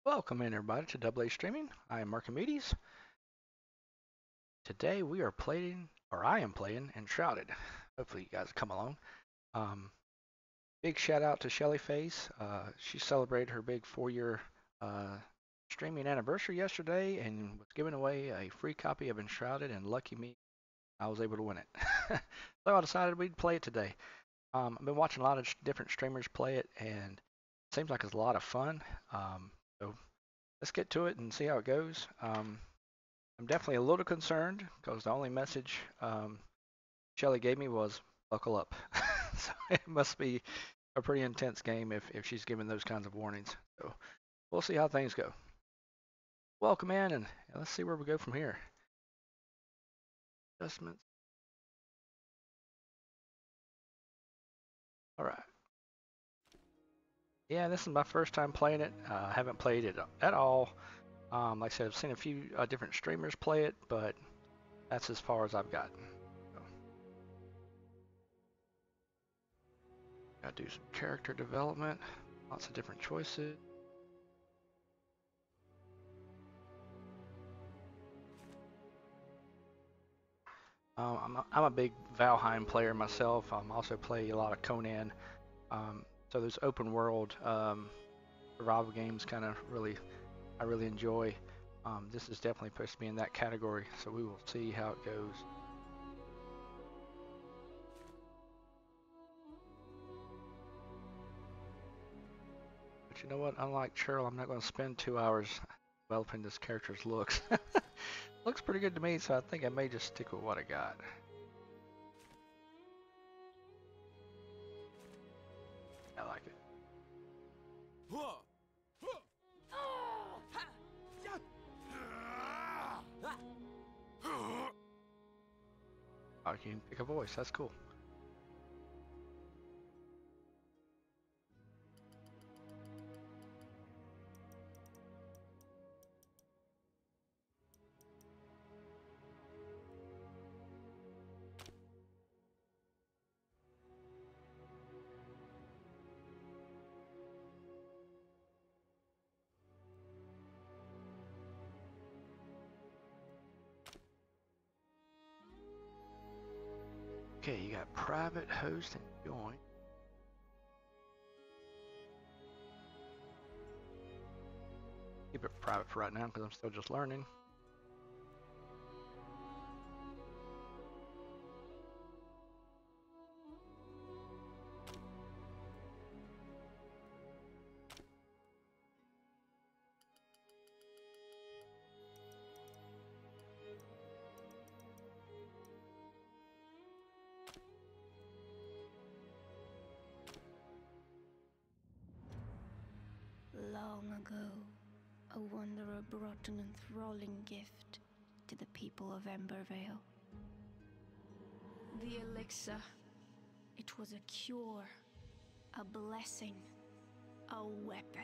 Welcome in everybody to Double A Streaming. I am Archimedes. Today we are playing, or I am playing, Enshrouded. Hopefully you guys come along. Um, Big shout out to Shelly Face. She celebrated her big 4-year uh, streaming anniversary yesterday and was giving away a free copy of Enshrouded, and lucky me, I was able to win it. So I decided we'd play it today. I've been watching a lot of different streamers play it, and it seems like it's a lot of fun. So let's get to it and see how it goes. I'm definitely a little concerned because the only message Shelly gave me was buckle up. So it must be a pretty intense game if she's giving those kinds of warnings. So we'll see how things go. Welcome in, and let's see where we go from here. Adjustments. All right. Yeah, this is my first time playing it. I haven't played it at all. Like I said, I've seen a few different streamers play it, but that's as far as I've gotten. So, gotta do some character development. Lots of different choices. I'm a big Valheim player myself. I also play a lot of Conan. So those open world survival games I really enjoy. This is definitely supposed to be in that category, so we will see how it goes. But you know what? Unlike Cheryl, I'm not going to spend 2 hours developing this character's looks. Looks pretty good to me, so I think I may just stick with what I got. I like it. Oh, you can pick a voice. That's cool. Okay, you got private, host, and join. Keep it private for right now because I'm still just learning. Long ago, a wanderer brought an enthralling gift to the people of Embervale. The elixir. It was a cure, a blessing, a weapon.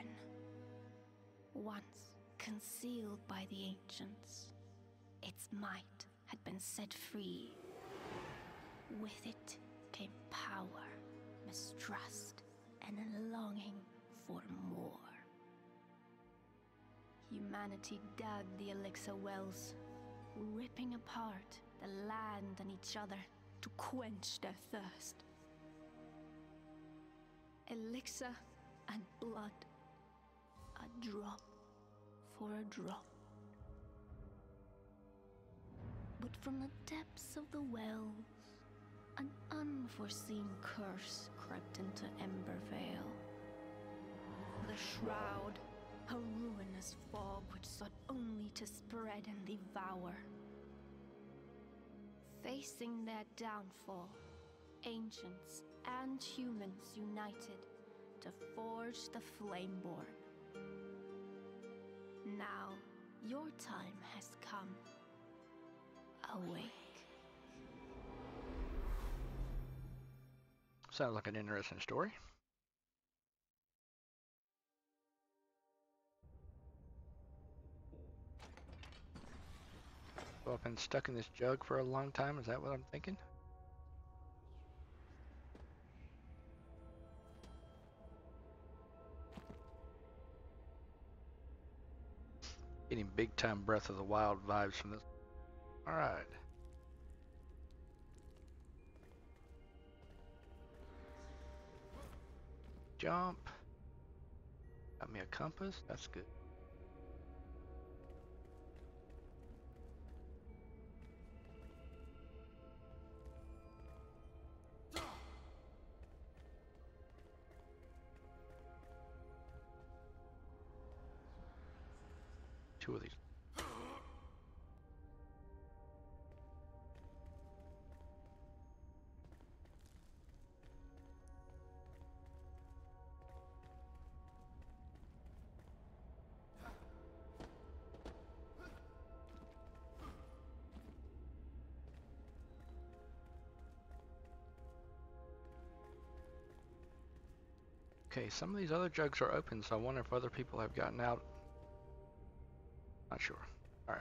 Once concealed by the ancients, its might had been set free. With it came power, mistrust, and a longing for more. Humanity dug the elixir wells, ripping apart the land and each other to quench their thirst. Elixir and blood, a drop for a drop. But from the depths of the wells, an unforeseen curse crept into Embervale. The Shroud, a ruinous fog which sought only to spread and devour. Facing their downfall, ancients and humans united to forge the Flameborn. Now, your time has come. Awake. Sounds like an interesting story. So I've been stuck in this jug for a long time. Is that what I'm thinking? Getting big time Breath of the Wild vibes from this. Alright. Jump. Got me a compass. That's good. Two of these. Okay, some of these other jugs are open, so I wonder if other people have gotten out. Not sure. Alright.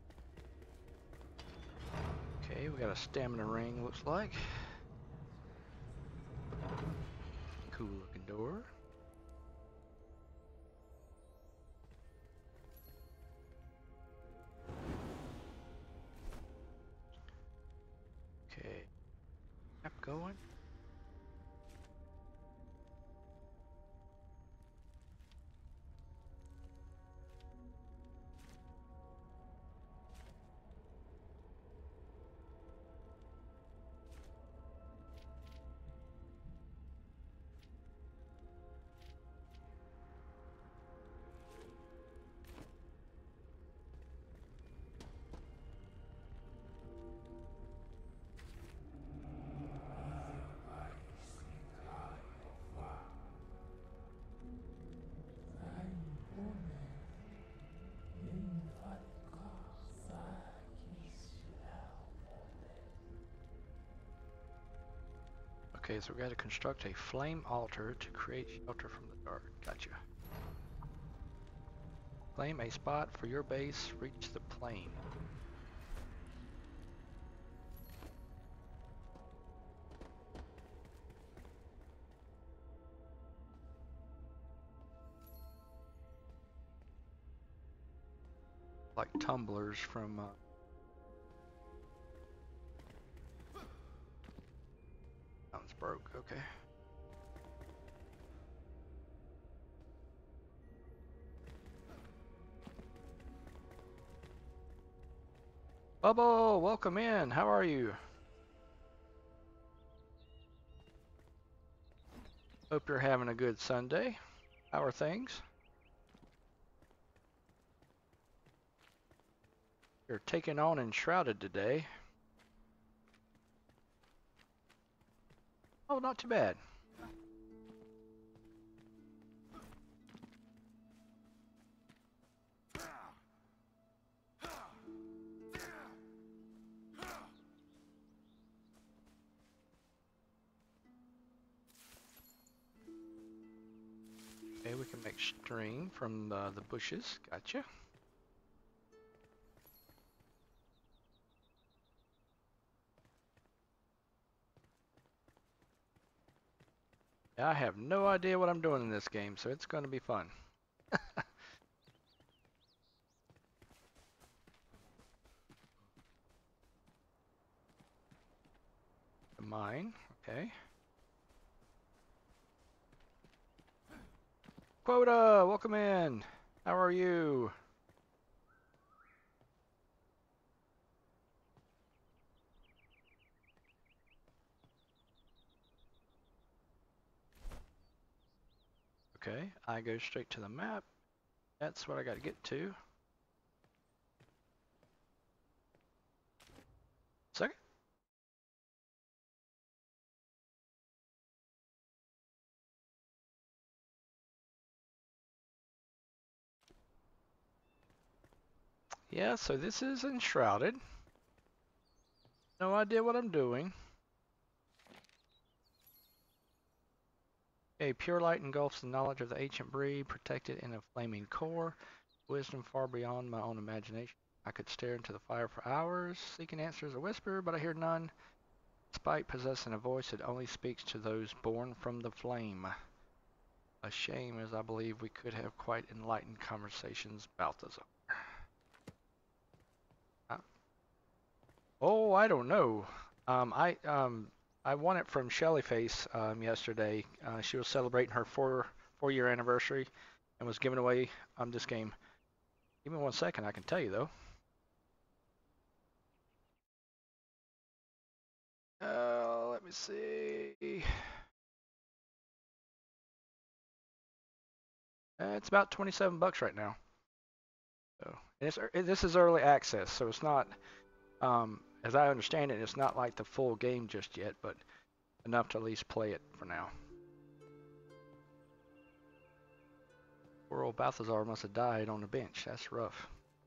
Okay, we got a stamina ring, looks like. Cool looking door. Okay. Map going. Okay, so we got to construct a flame altar to create shelter from the dark. Gotcha. Claim a spot for your base. Reach the plane. Like tumblers from Sounds broke, okay. Bubble, welcome in. How are you? Hope you're having a good Sunday. How are things? You're taking on Enshrouded today. Oh, not too bad. Okay, we can make string from the bushes. Gotcha. I have no idea what I'm doing in this game, so it's going to be fun. Mine, okay. Quota, welcome in. How are you? Okay, I go straight to the map. That's what I got to get to. Second. Yeah, so this is Enshrouded. No idea what I'm doing. Okay, pure light engulfs the knowledge of the ancient breed, protected in a flaming core. Wisdom far beyond my own imagination. I could stare into the fire for hours, seeking answers a whisper, but I hear none, despite possessing a voice that only speaks to those born from the flame. A shame, as I believe we could have quite enlightened conversations about this. Oh, I don't know. I won it from Shellyface yesterday. She was celebrating her four-year anniversary and was giving away this game. Give me 1 second, I can tell you though. Let me see. It's about 27 bucks right now. So this is early access, so it's not, as I understand it, it's not like the full game just yet, but enough to at least play it for now. Poor old Balthazar must have died on the bench. That's rough.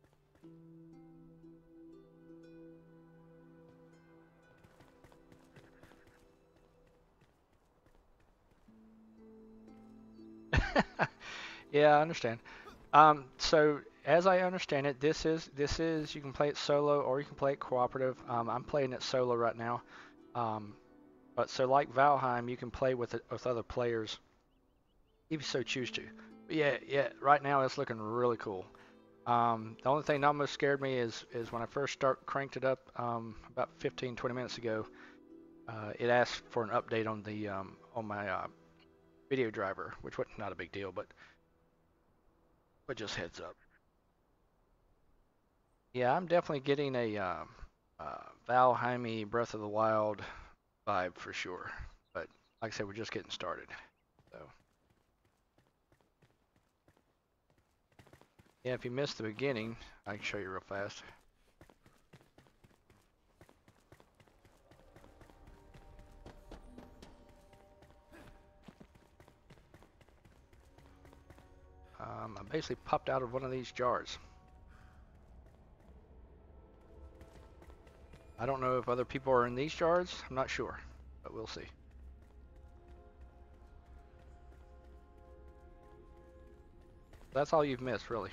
Yeah, I understand. So as I understand it, this is you can play it solo or you can play it cooperative. I'm playing it solo right now. Um, but so like Valheim, you can play with other players if you so choose to. But yeah. Right now it's looking really cool. The only thing that almost scared me is when I first cranked it up about 15-20 minutes ago. It asked for an update on my video driver, which was not a big deal, but just heads up. Yeah, I'm definitely getting a Valheim Breath of the Wild vibe for sure. But like I said, we're just getting started. So yeah, if you missed the beginning, I can show you real fast. I basically popped out of one of these jars. I don't know if other people are in these jars. I'm not sure, but we'll see. That's all you've missed, really.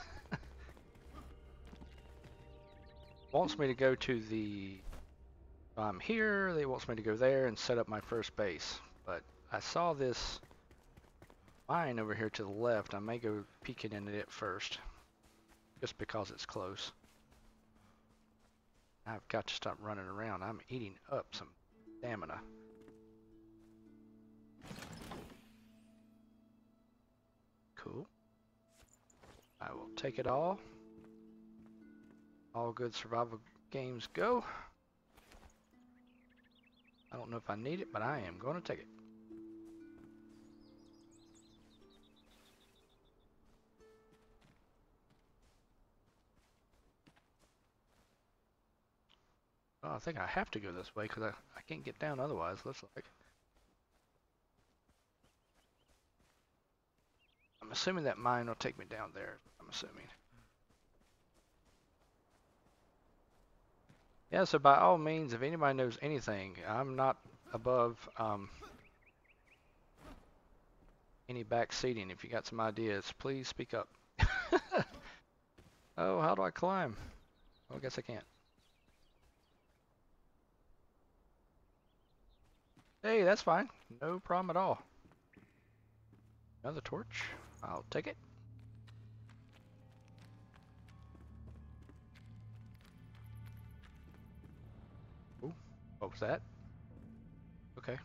Wants me to go to the... I'm here, they wants me to go there and set up my first base. But I saw this mine over here to the left. I may go peeking into it first, just because it's close. I've got to stop running around. I'm eating up some stamina. Cool. I will take it all. All good survival games go. I don't know if I need it, but I am going to take it. Well, I think I have to go this way because I can't get down otherwise, looks like. I'm assuming that mine will take me down there. I'm assuming. Yeah, so by all means, if anybody knows anything, I'm not above any back seating. If you got some ideas, please speak up. Oh, how do I climb? Well, I guess I can't. Hey, that's fine. No problem at all. Another torch. I'll take it. Ooh, what was that? Okay.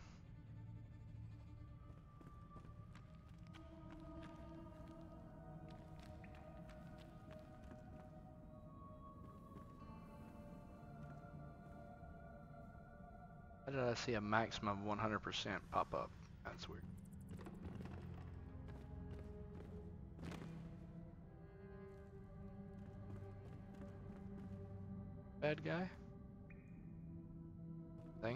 How did I see a maximum 100% pop up? That's weird. Bad guy? Thing?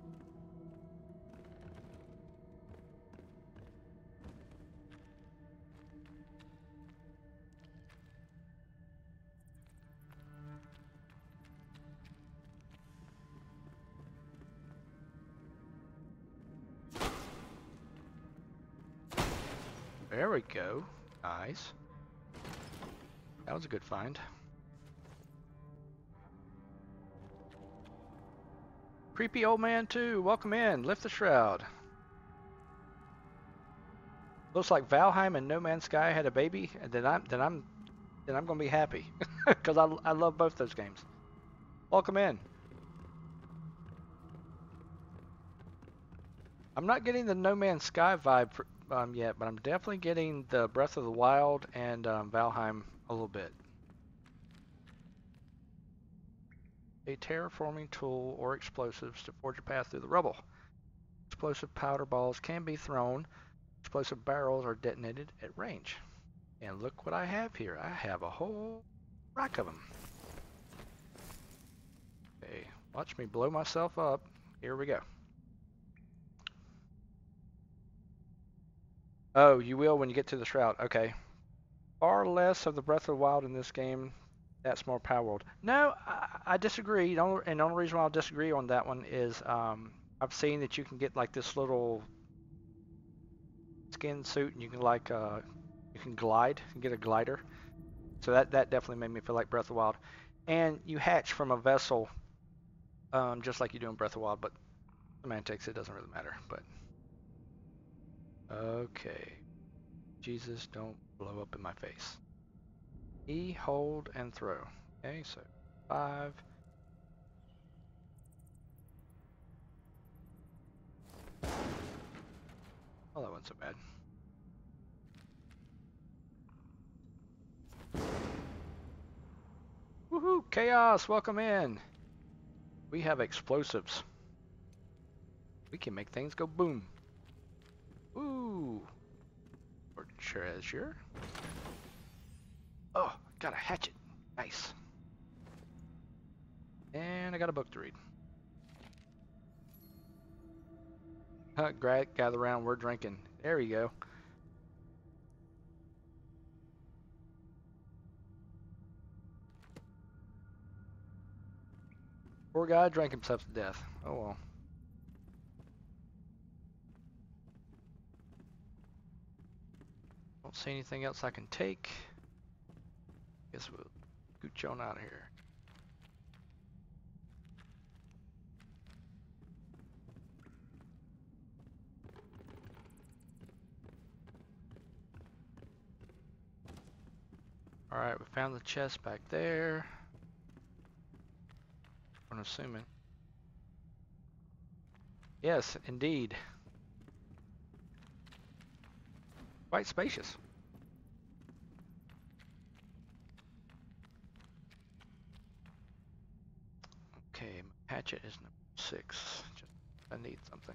There we go. Nice. That was a good find. Creepy old man too. Welcome in. Lift the shroud. Looks like Valheim and No Man's Sky had a baby, and then I'm gonna be happy because I love both those games. Welcome in. I'm not getting the No Man's Sky vibe yet, but I'm definitely getting the Breath of the Wild and Valheim a little bit. A terraforming tool or explosives to forge a path through the rubble. Explosive powder balls can be thrown. Explosive barrels are detonated at range. And look what I have here. I have a whole rack of them. Okay, watch me blow myself up. Here we go. Oh, you will when you get to the Shroud. Okay. Far less of the Breath of the Wild in this game. That's more power world. No, I disagree. And the only reason why I'll disagree on that one is I've seen that you can get like this little skin suit and you can like you can glide. You can get a glider. So that definitely made me feel like Breath of the Wild. And you hatch from a vessel just like you do in Breath of the Wild, but semantics, it doesn't really matter. But okay. Jesus, don't blow up in my face. E, hold, and throw. Okay, so 5. Oh, that wasn't so bad. Woohoo! Chaos, welcome in. We have explosives. We can make things go boom. Ooh. Or treasure. Oh, got a hatchet. Nice. And I got a book to read. Gather around, we're drinking. There you go. Poor guy drank himself to death. Oh well. Don't see anything else I can take. Guess we'll scoot on out of here. Alright, we found the chest back there. I'm assuming. Yes, indeed. Quite spacious. Okay, my hatchet is number 6. Just I need something.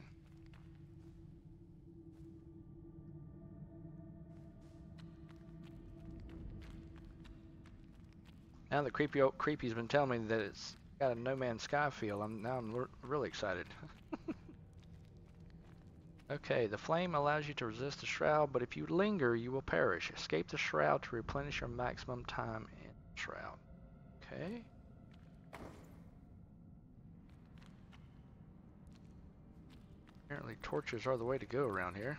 Now the creepy's been telling me that it's got a No Man's Sky feel. I'm really excited. Okay, the flame allows you to resist the shroud, but if you linger, you will perish. Escape the shroud to replenish your maximum time in the shroud. Okay. Apparently torches are the way to go around here.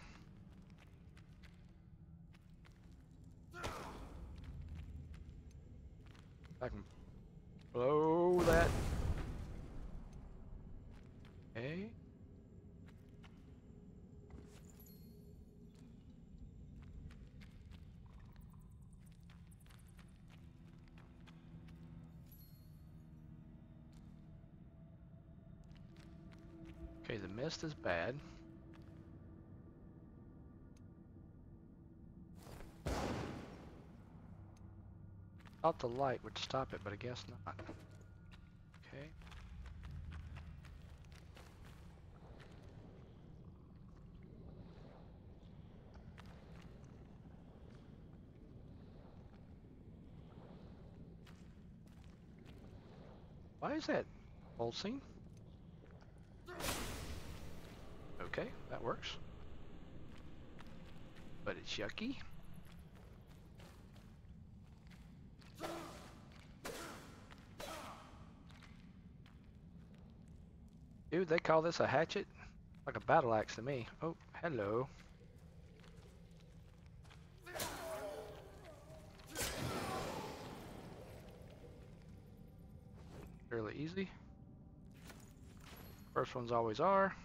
I can blow that. Okay. Okay, the mist is bad. Thought the light would stop it, but I guess not. Okay. Why is that pulsing? Okay, that works. But it's yucky. Dude, they call this a hatchet? Like a battle axe to me. Oh, hello. Fairly easy. First ones always are.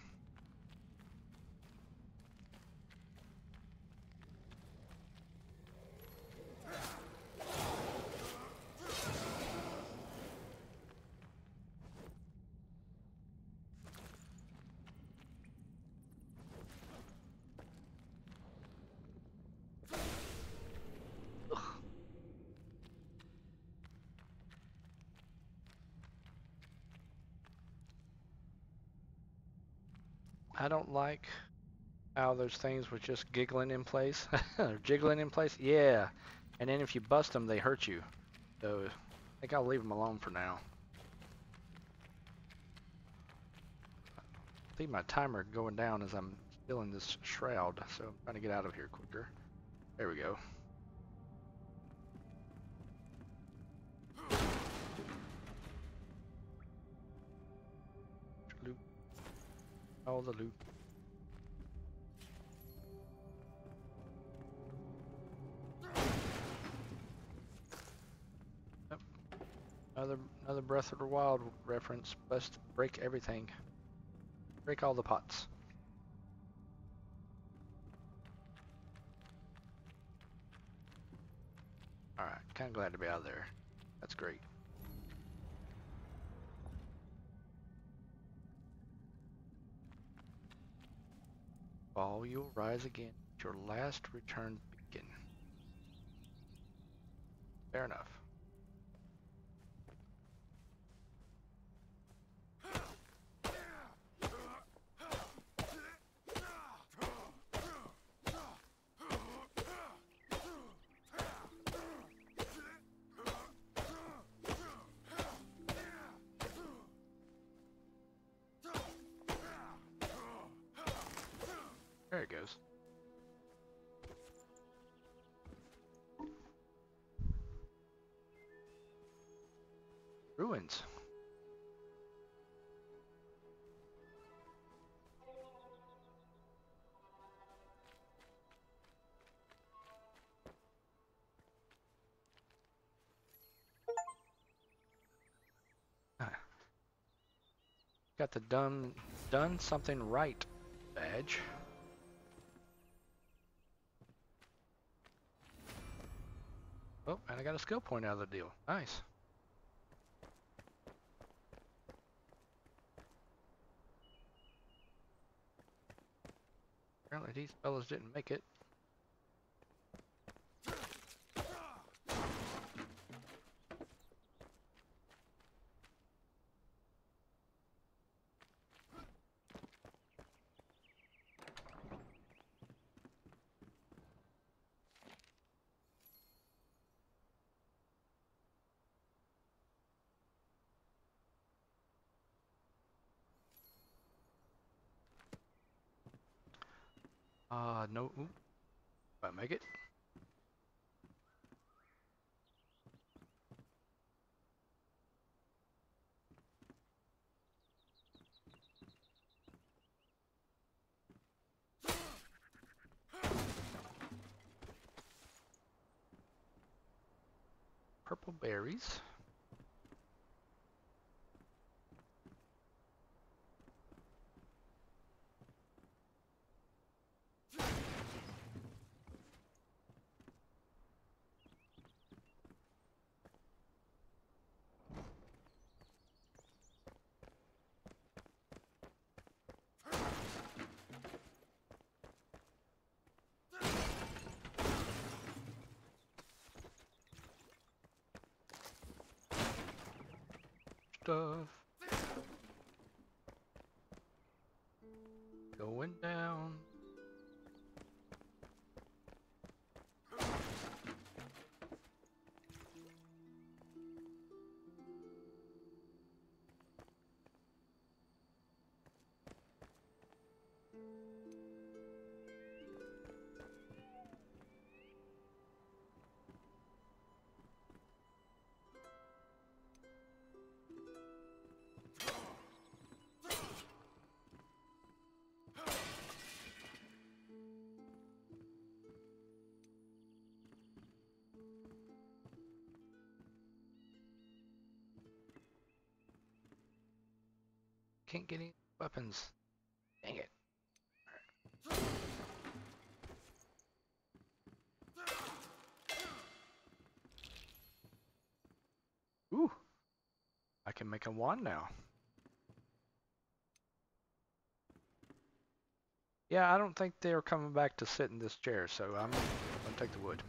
I don't like how those things was just giggling in place. Or jiggling in place. Yeah. And then if you bust them, they hurt you. So I think I'll leave them alone for now. I see my timer going down as I'm still in this shroud, so I'm trying to get out of here quicker. There we go. Loot. All the loot. Yep. Another Breath of the Wild reference. Best break everything. Break all the pots. Alright, kinda glad to be out of there. That's great. Fall, you'll rise again at your last return beacon. Fair enough. There it goes. Ruins. Got the done something right badge. Oh, and I got a skill point out of the deal. Nice. Apparently these fellas didn't make it. No. Ooh, I make it. Purple berries. Stuff. Going down. Can't get any weapons. Dang it. Ooh. I can make a wand now. Yeah, I don't think they're coming back to sit in this chair, so I'm gonna take the wood.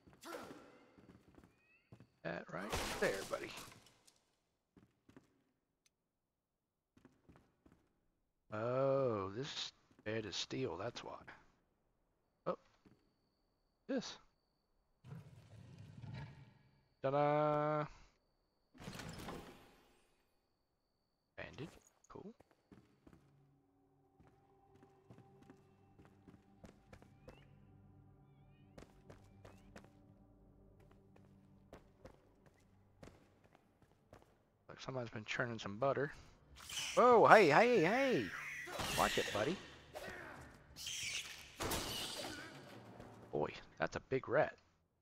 That right there, buddy. this bed is steel, that's why. Oh, this. Ta-da! Bandage. Cool. Like somebody's been churning some butter. Whoa, hey, hey, hey! Watch it, buddy. Boy, that's a big rat.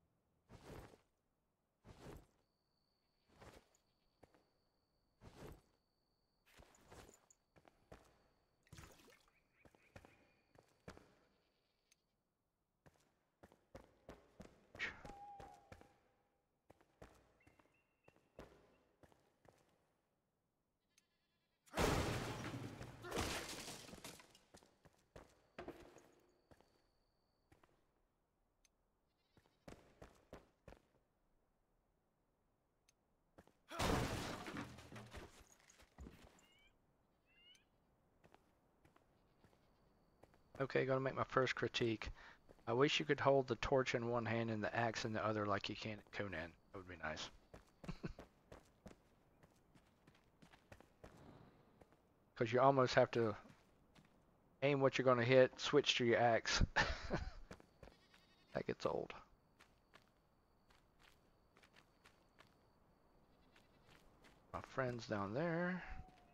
Okay, gonna make my first critique. I wish you could hold the torch in one hand and the axe in the other like you can at Conan. That would be nice. Because you almost have to aim what you're gonna hit, switch to your axe. That gets old. My friend's down there.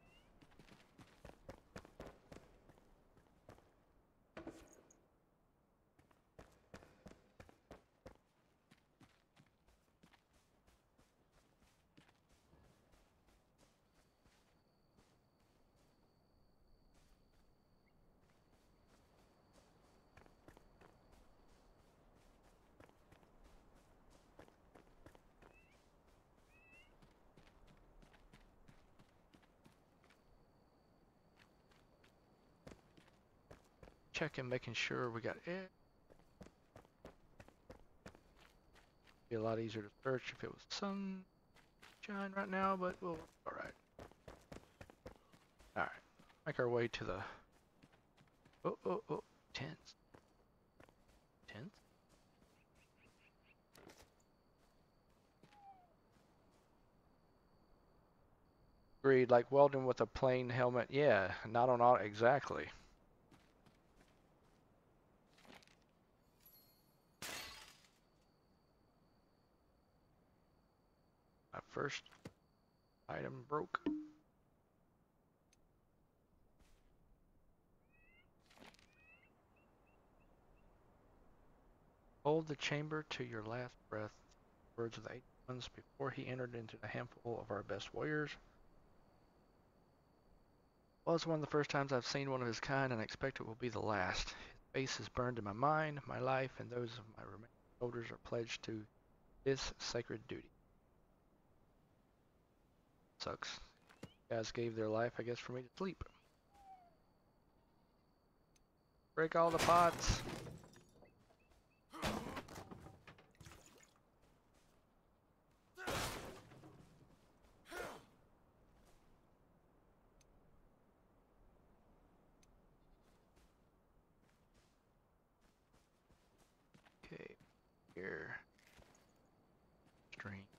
Checking, making sure we got it. Be a lot easier to search if it was sunshine right now, but we'll alright. Alright. Make our way to the tents. Tents? Agreed, like welding with a plain helmet. Yeah, not on all exactly. My first item broke. Hold the chamber to your last breath. Words of the 8 ones before he entered into a handful of our best warriors. Well, it's one of the first times I've seen one of his kind, and I expect it will be the last. His face is burned in my mind, my life, and those of my remaining soldiers are pledged to this sacred duty. Sucks. Guys gave their life, I guess, for me to sleep. Break all the pots. Okay, here. Stream.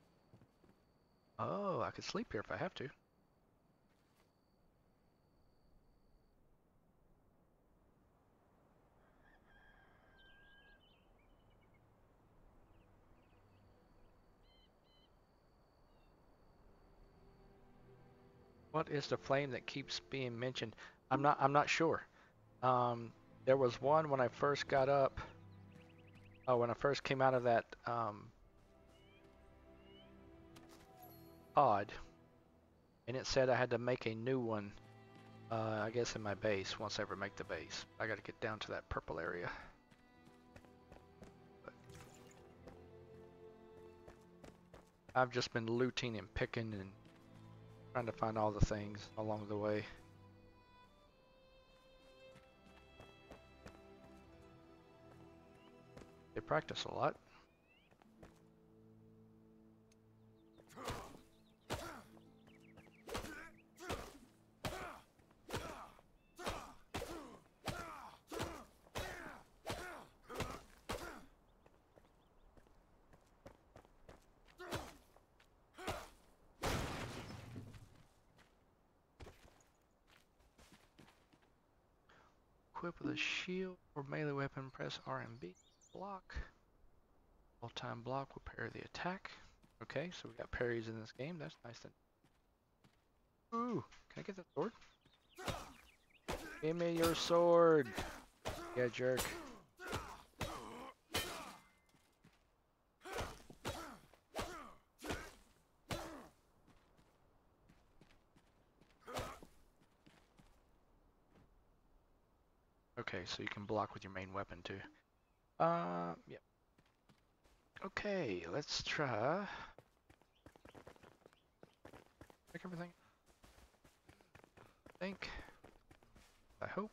Oh, I could sleep here if I have to. What is the flame that keeps being mentioned? I'm not sure. There was one when I first got up. Oh, when I first came out of that pod, and it said I had to make a new one. I guess in my base once I ever make the base. I got to get down to that purple area. But I've just been looting and picking and trying to find all the things along the way. They practice a lot. equipped with a shield or melee weapon, press R and B. Block. All-time block will parry the attack. Okay, so we got parries in this game. That's nice. Ooh, can I get that sword? Give me your sword. Yeah, jerk. Okay, so you can block with your main weapon too. Yep. Okay, let's try. Check everything. I hope.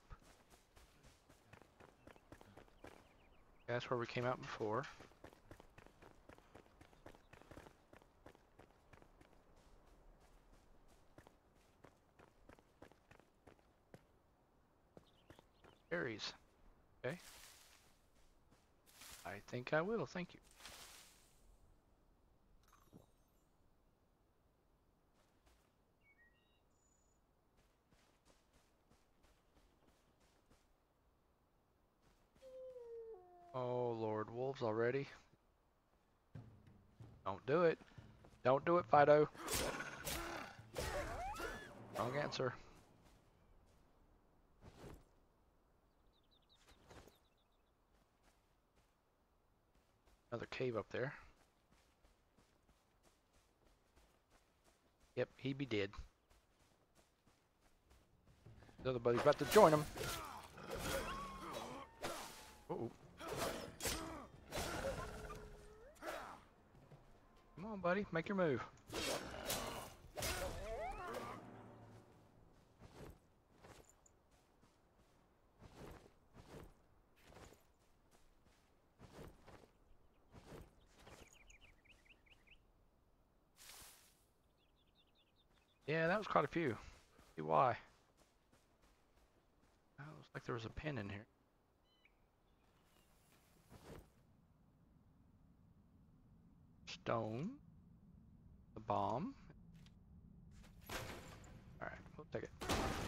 That's where we came out before. Berries. Okay. I think I will, thank you. Oh Lord, wolves already? Don't do it. Don't do it, Fido. Wrong answer. Another cave up there. Yep, he be dead. The other buddy's about to join him. Uh-oh. Come on, buddy, make your move. Yeah, that was quite a few. See why. Oh, looks like there was a pin in here. Stone. The bomb. Alright, we'll take it.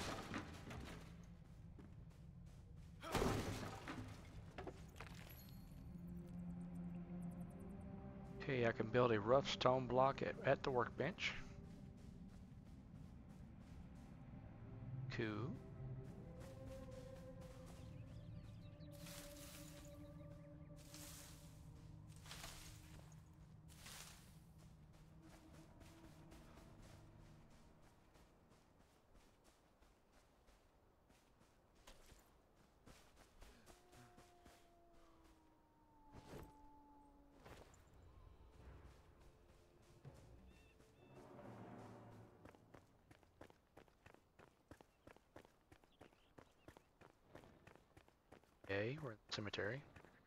Okay, I can build a rough stone block at the workbench. Cool. Okay, we're in the cemetery.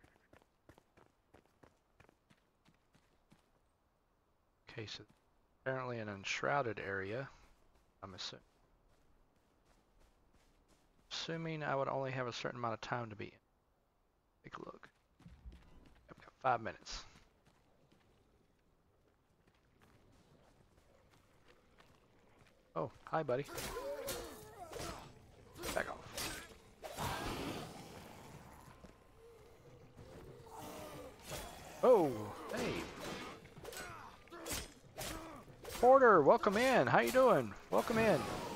Okay, so apparently an enshrouded area, I'm assuming I would only have a certain amount of time to be in. Take a look. I've got 5 minutes. Oh, hi buddy. Back off. Oh, hey. Porter, welcome in. How you doing? Welcome in.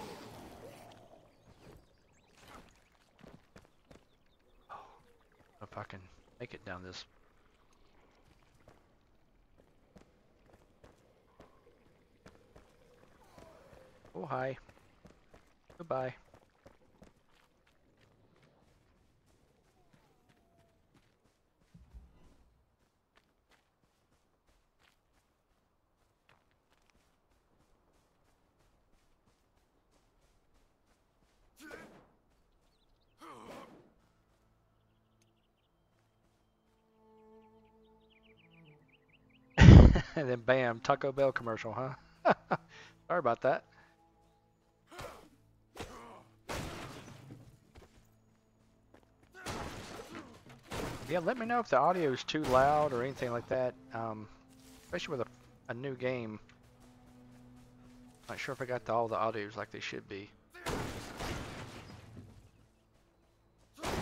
Oh, if I can make it down this. Oh, hi. Goodbye. And then bam, Taco Bell commercial, huh? Sorry about that. Yeah, let me know if the audio is too loud or anything like that. Especially with a new game. Not sure if I got all the audios like they should be.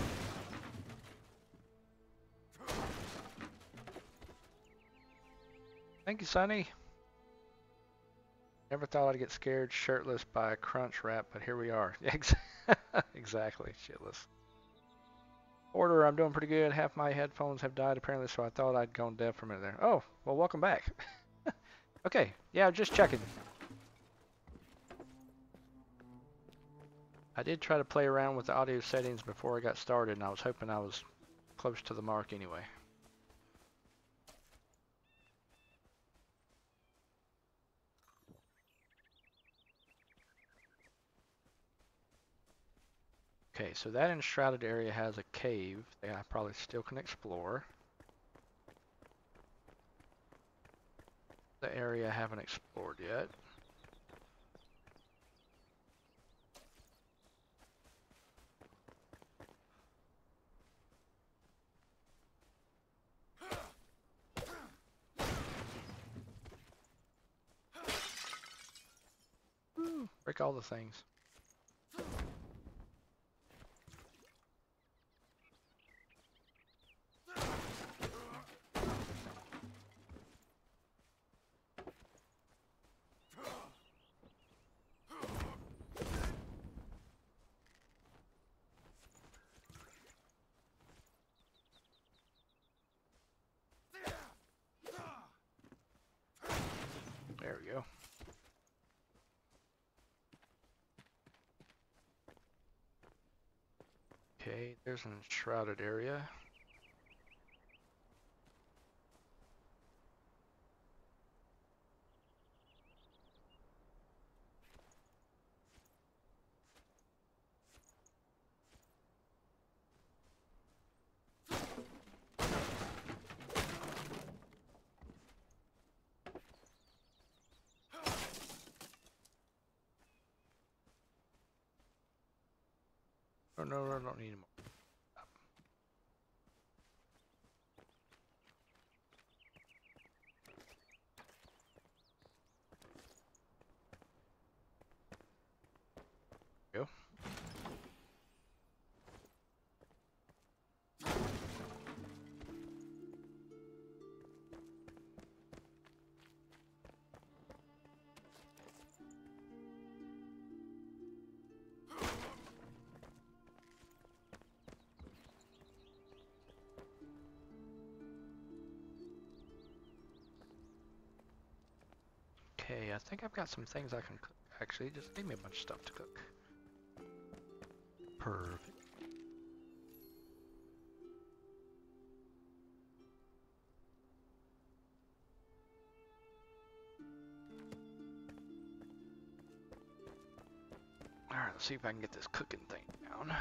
Thank you, Sonny. Never thought I'd get scared shirtless by a crunch wrap, but here we are. Exactly, shitless. Order, I'm doing pretty good. Half my headphones have died apparently, so I thought I'd gone deaf for a minute there. Oh, well, welcome back. Okay, yeah, just checking. I did try to play around with the audio settings before I got started, and I was hoping I was close to the mark anyway. Okay, so that Enshrouded area has a cave that I probably still can explore. The area I haven't explored yet. Ooh, break all the things. There we go. Okay, there's an Enshrouded area. Oh no, I don't need more. Go. Okay, I think I've got some things I can cook. Actually, just leave me a bunch of stuff to cook. Perfect. Alright, let's see if I can get this cooking thing down.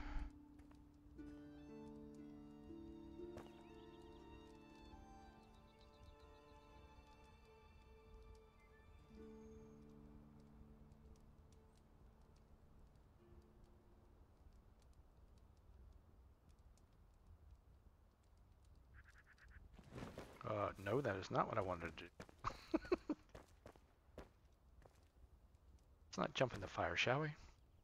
No, that is not what I wanted to do. Let's not jump in the fire, shall we?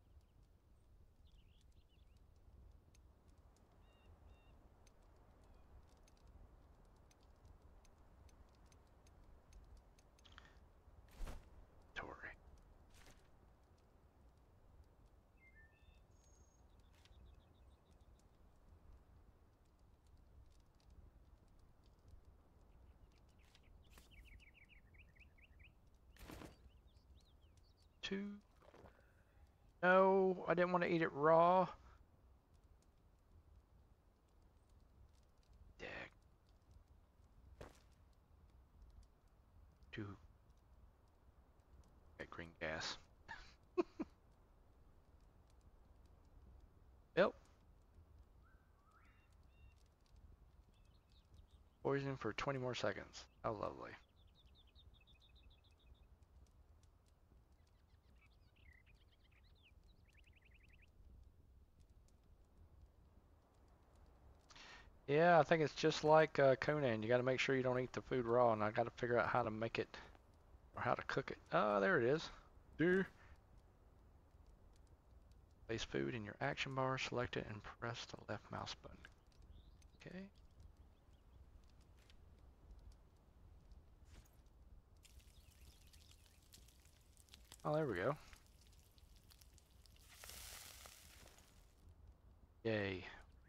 Tori. Two. No, I didn't want to eat it raw. Dag. Two. Get green gas. Yep. Poison for 20 more seconds. How lovely. Yeah, I think it's just like Conan. You got to make sure you don't eat the food raw, and I got to figure out how to make it or how to cook it. Oh, there it is. There. Place food in your action bar, select it, and press the left mouse button. Okay. Oh, there we go. Yay.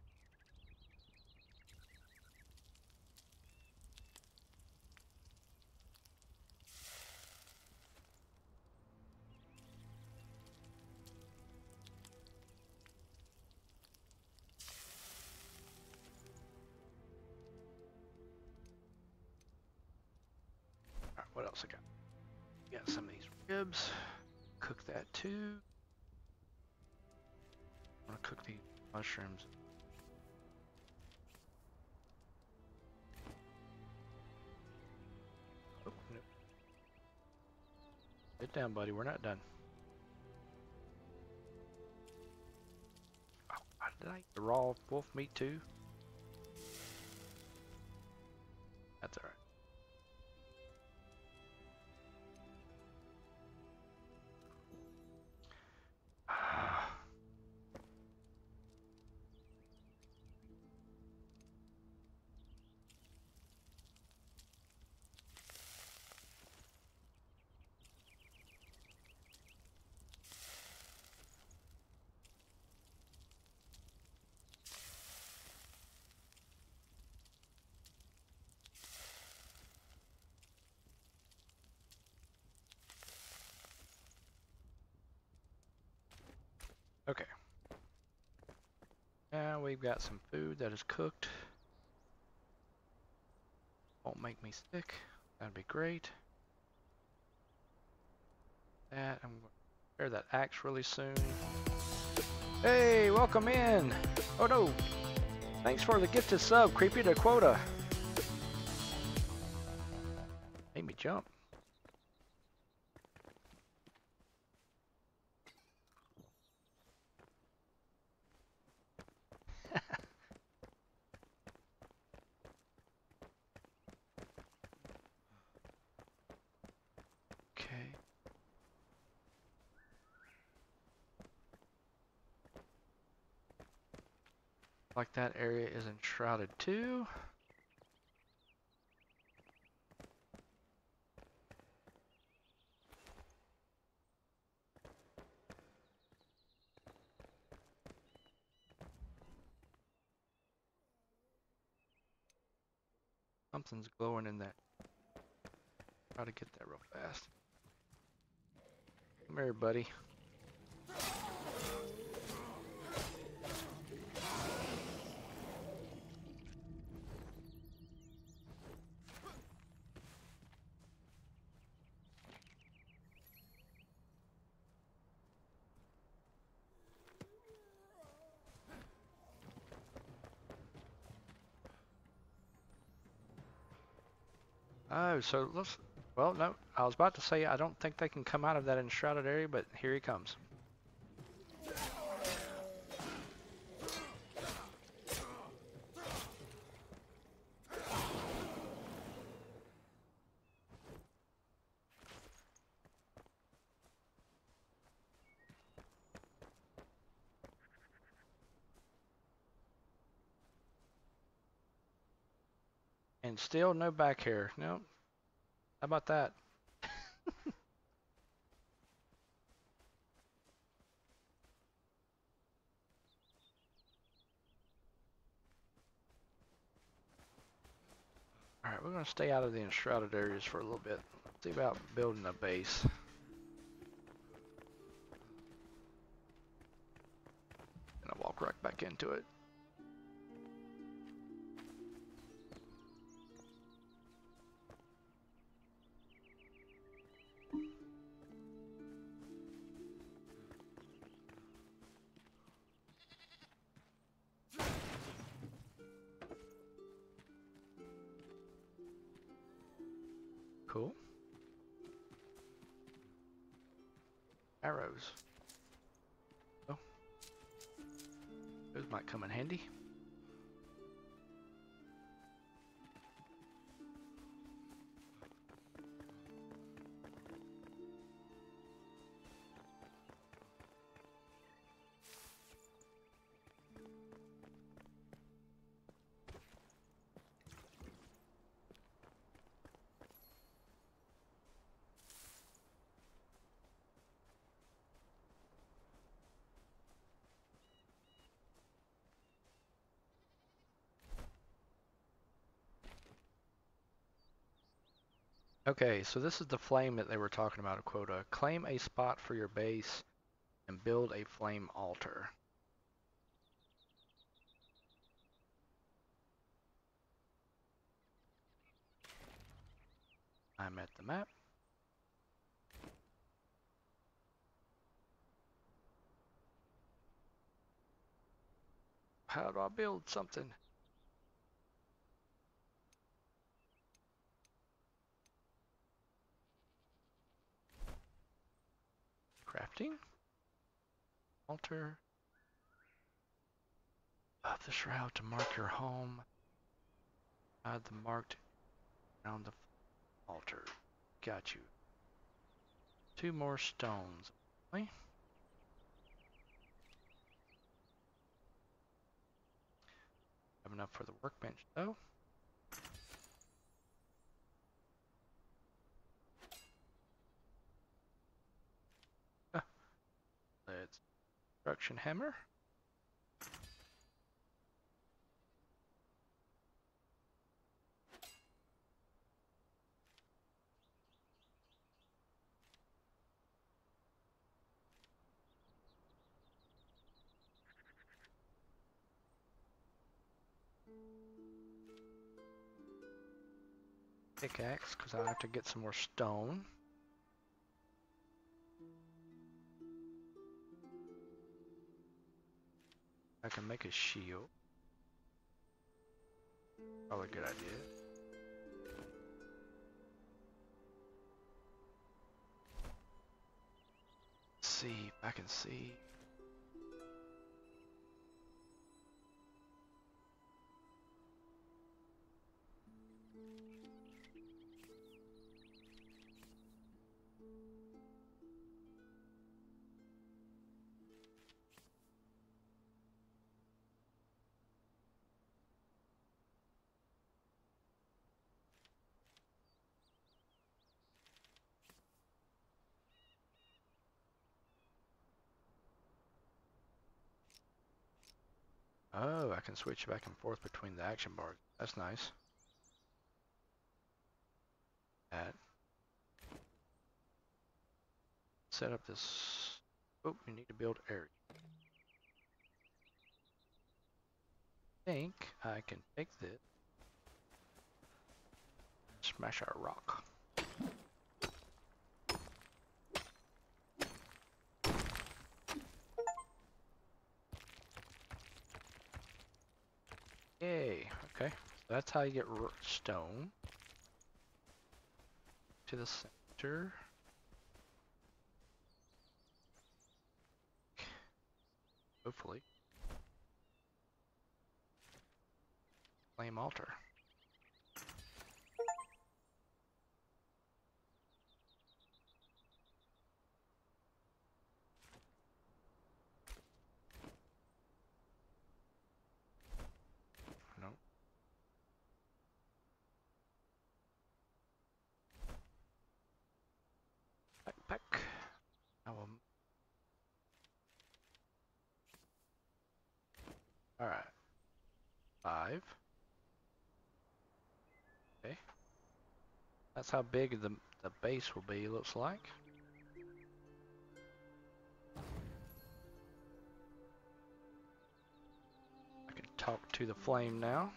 Alright, what else I got? Got some of these ribs. Cook that too. I want to cook these mushrooms. Oh, nope. Sit down, buddy. We're not done. Oh, did I eat the raw wolf meat too? That's alright. Okay. Now we've got some food that is cooked. Won't make me sick. That'd be great. That I'm going to prepare that axe really soon. Hey, welcome in. Oh no. Thanks for the gifted sub, Creepy to Quota. Made me jump. Okay. Like that area is enshrouded too. Something's glowing in that. Try to get that real fast. Come here, buddy. Oh, so let's. Well, no, I was about to say I don't think they can come out of that enshrouded area, but here he comes. And still no back hair. Nope. How about that? Alright, we're going to stay out of the enshrouded areas for a little bit. Let's see about building a base. And I'll walk right back into it. Cool. Arrows. Oh. Those might come in handy. Okay, so this is the flame that they were talking about, a quota. Claim a spot for your base and build a flame altar. I'm at the map. How do I build something? Crafting. Altar. Of the shroud to mark your home. Add the marked around the altar. Got you. 2 more stones. Have enough for the workbench though. Let's construction hammer. Pickaxe, because I have to get some more stone. I can make a shield. Probably a good idea. Let's see if I can see. Oh, I can switch back and forth between the action bars. That's nice. Add. Set up this. Oh, we need to build area. I think I can take this. Smash our rock. Yay. Okay. So that's how you get stone. To the center. Hopefully. Flame altar. No. Backpack. I will. Alright. 5. Okay. That's how big the base will be, looks like. I can talk to the flame now.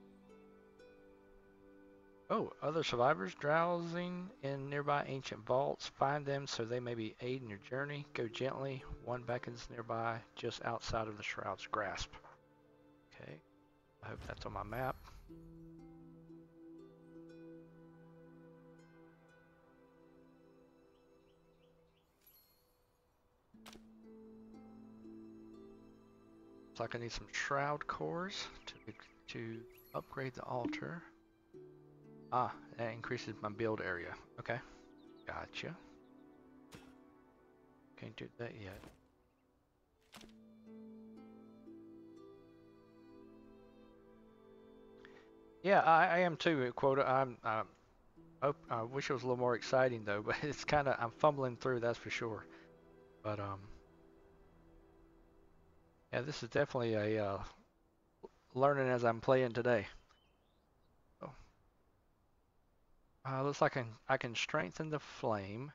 Oh, other survivors drowsing in nearby ancient vaults. Find them so they may be aid in your journey. Go gently. One beckons nearby, just outside of the Shroud's grasp. Okay. I hope that's on my map. Looks like I need some Shroud cores to upgrade the altar. Ah, that increases my build area. Okay. Gotcha. Can't do that yet. Yeah, I am too, Quota. I wish it was a little more exciting though, but it's kind of, I'm fumbling through, that's for sure. But yeah, this is definitely a learning as I'm playing today. Oh, Looks like I can strengthen the flame.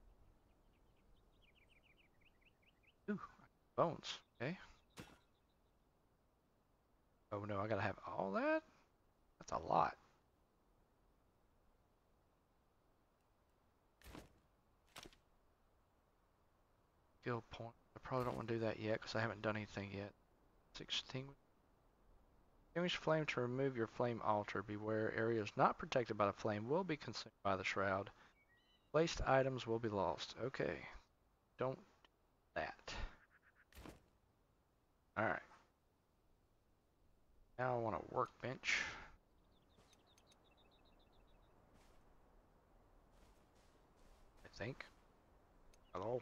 Ooh, bones. Okay. Oh no, I gotta have all that? That's a lot. Skill point. I probably don't want to do that yet because I haven't done anything yet. 16. Extinguish flame to remove your flame altar. Beware, areas not protected by the flame will be consumed by the shroud. Placed items will be lost. Okay. Don't do that. Alright. Now I want a workbench. I think. Hello?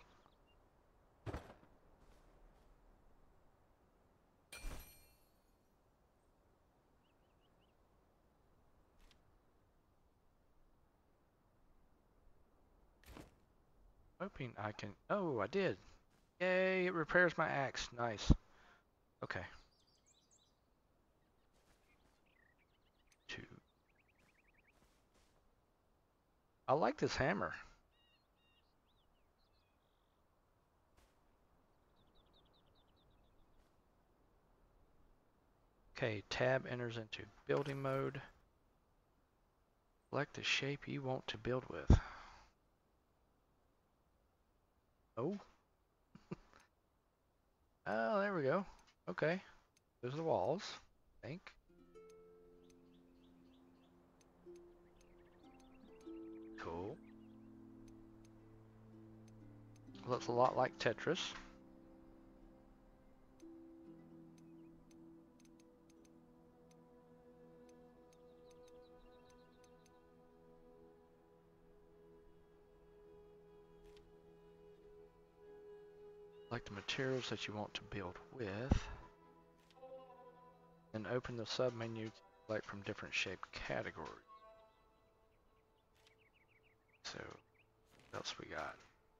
Hoping I can. Oh, I did. Yay, it repairs my axe. Nice. Okay. 2. I like this hammer. Okay, tab enters into building mode. Select the shape you want to build with. Oh. Oh, there we go. Okay. Those are the walls, I think. Cool. Looks a lot like Tetris. Select the materials that you want to build with. Then open the sub-menu to select from different shape categories. So, what else we got?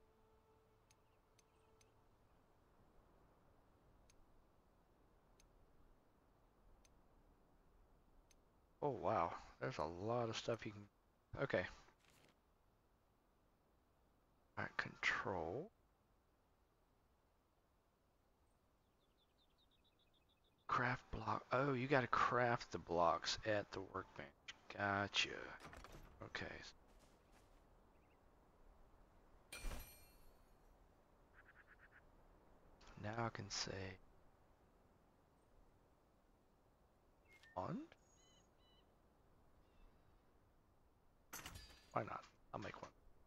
Oh wow, there's a lot of stuff you can. Okay. Alright, control. Craft block. Oh, you gotta craft the blocks at the workbench. Gotcha. Okay. Now I can say on. Why not? I'll make one.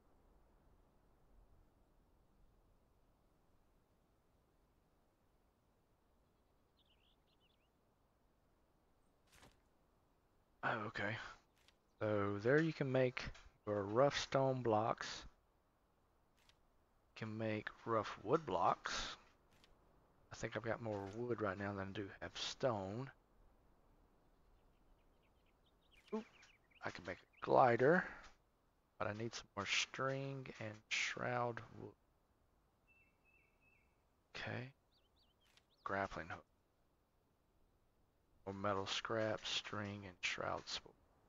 Oh, okay. So there you can make your rough stone blocks. You can make rough wood blocks. I think I've got more wood right now than I do have stone. Oop, I can make a glider, but I need some more string and shroud wood. Okay. Grappling hook. Or metal scrap, string, and shroud spool.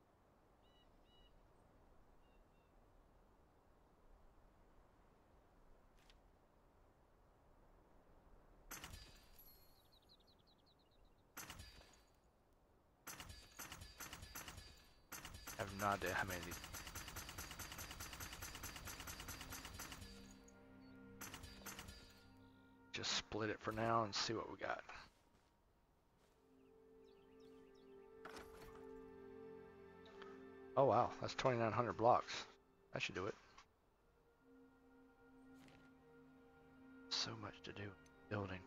I have no idea how many of these. Just split it for now and see what we got. Oh wow, that's 2,900 blocks. That should do it. So much to do building.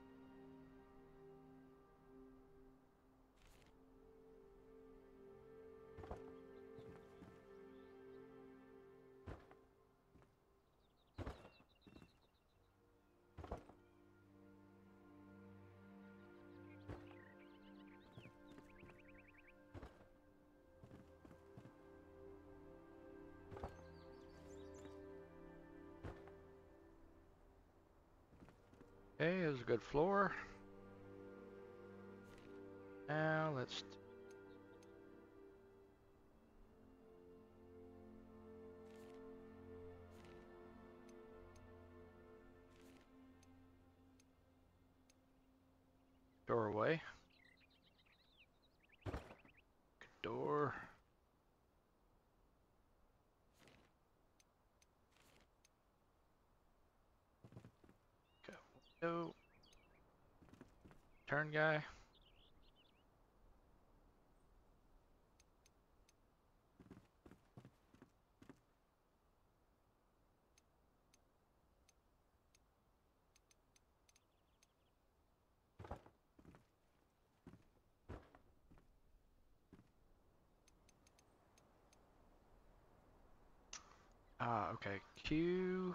Okay, there's a good floor. Now let's. Doorway. Door. Got window. Turn guy. Ah, okay. Q.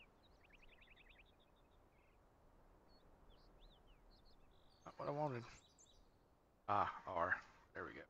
Not what I wanted. Ah, R. There we go.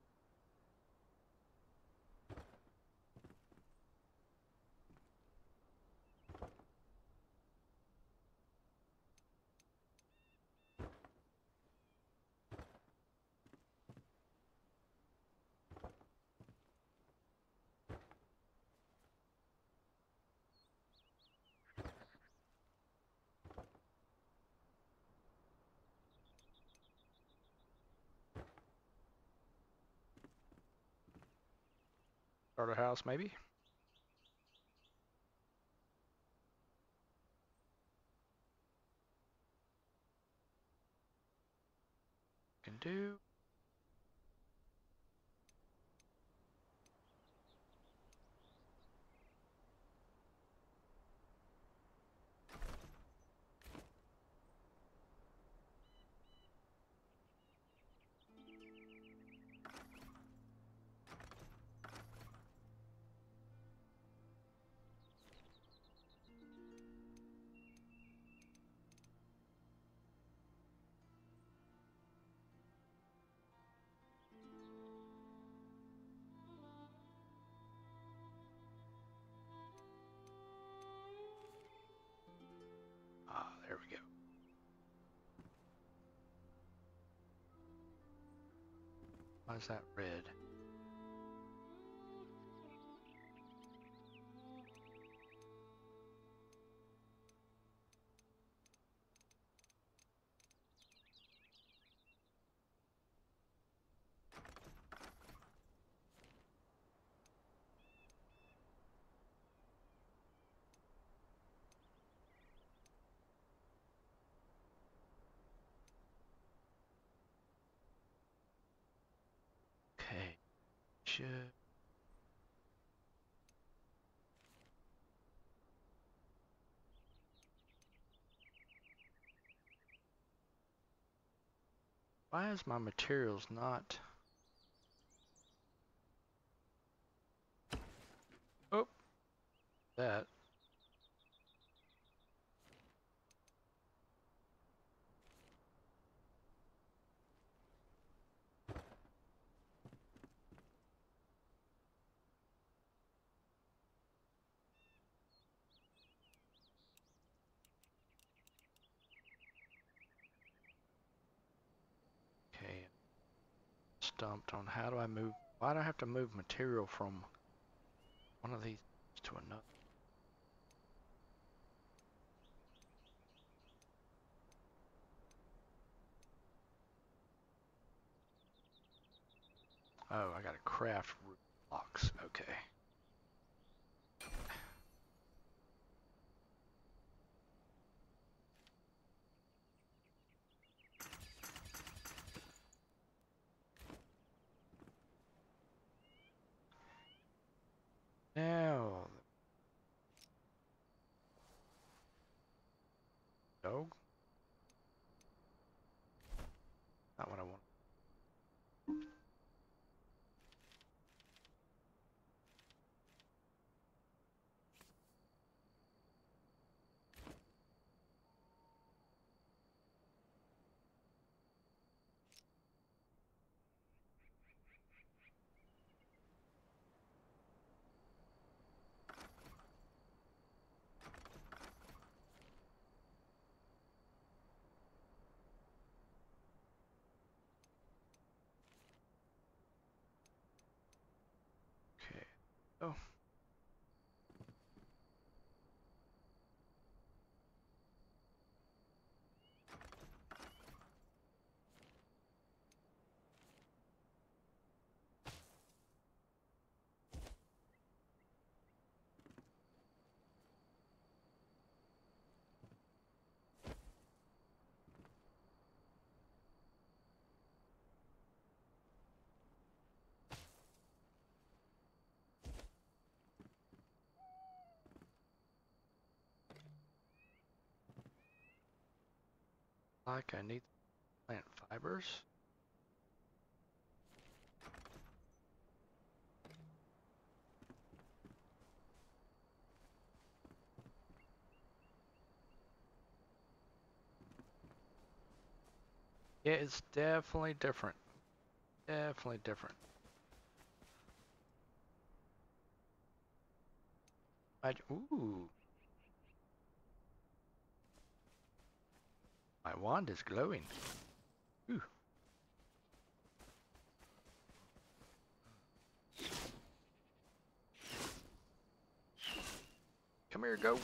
Start a house, maybe? Can do. Ah, there we go. Why is that red? Okay. Should. Why is my materials not? Oh, that. Okay. Stumped on how do I move? Why do I have to move material from one of these to another? Oh, I gotta craft root blocks. Okay. Now, dog. Not what I want. Okay. Oh. Like I need plant fibers. Yeah, it's definitely different. Definitely different. Ooh, my wand is glowing. Ooh. Come here, go.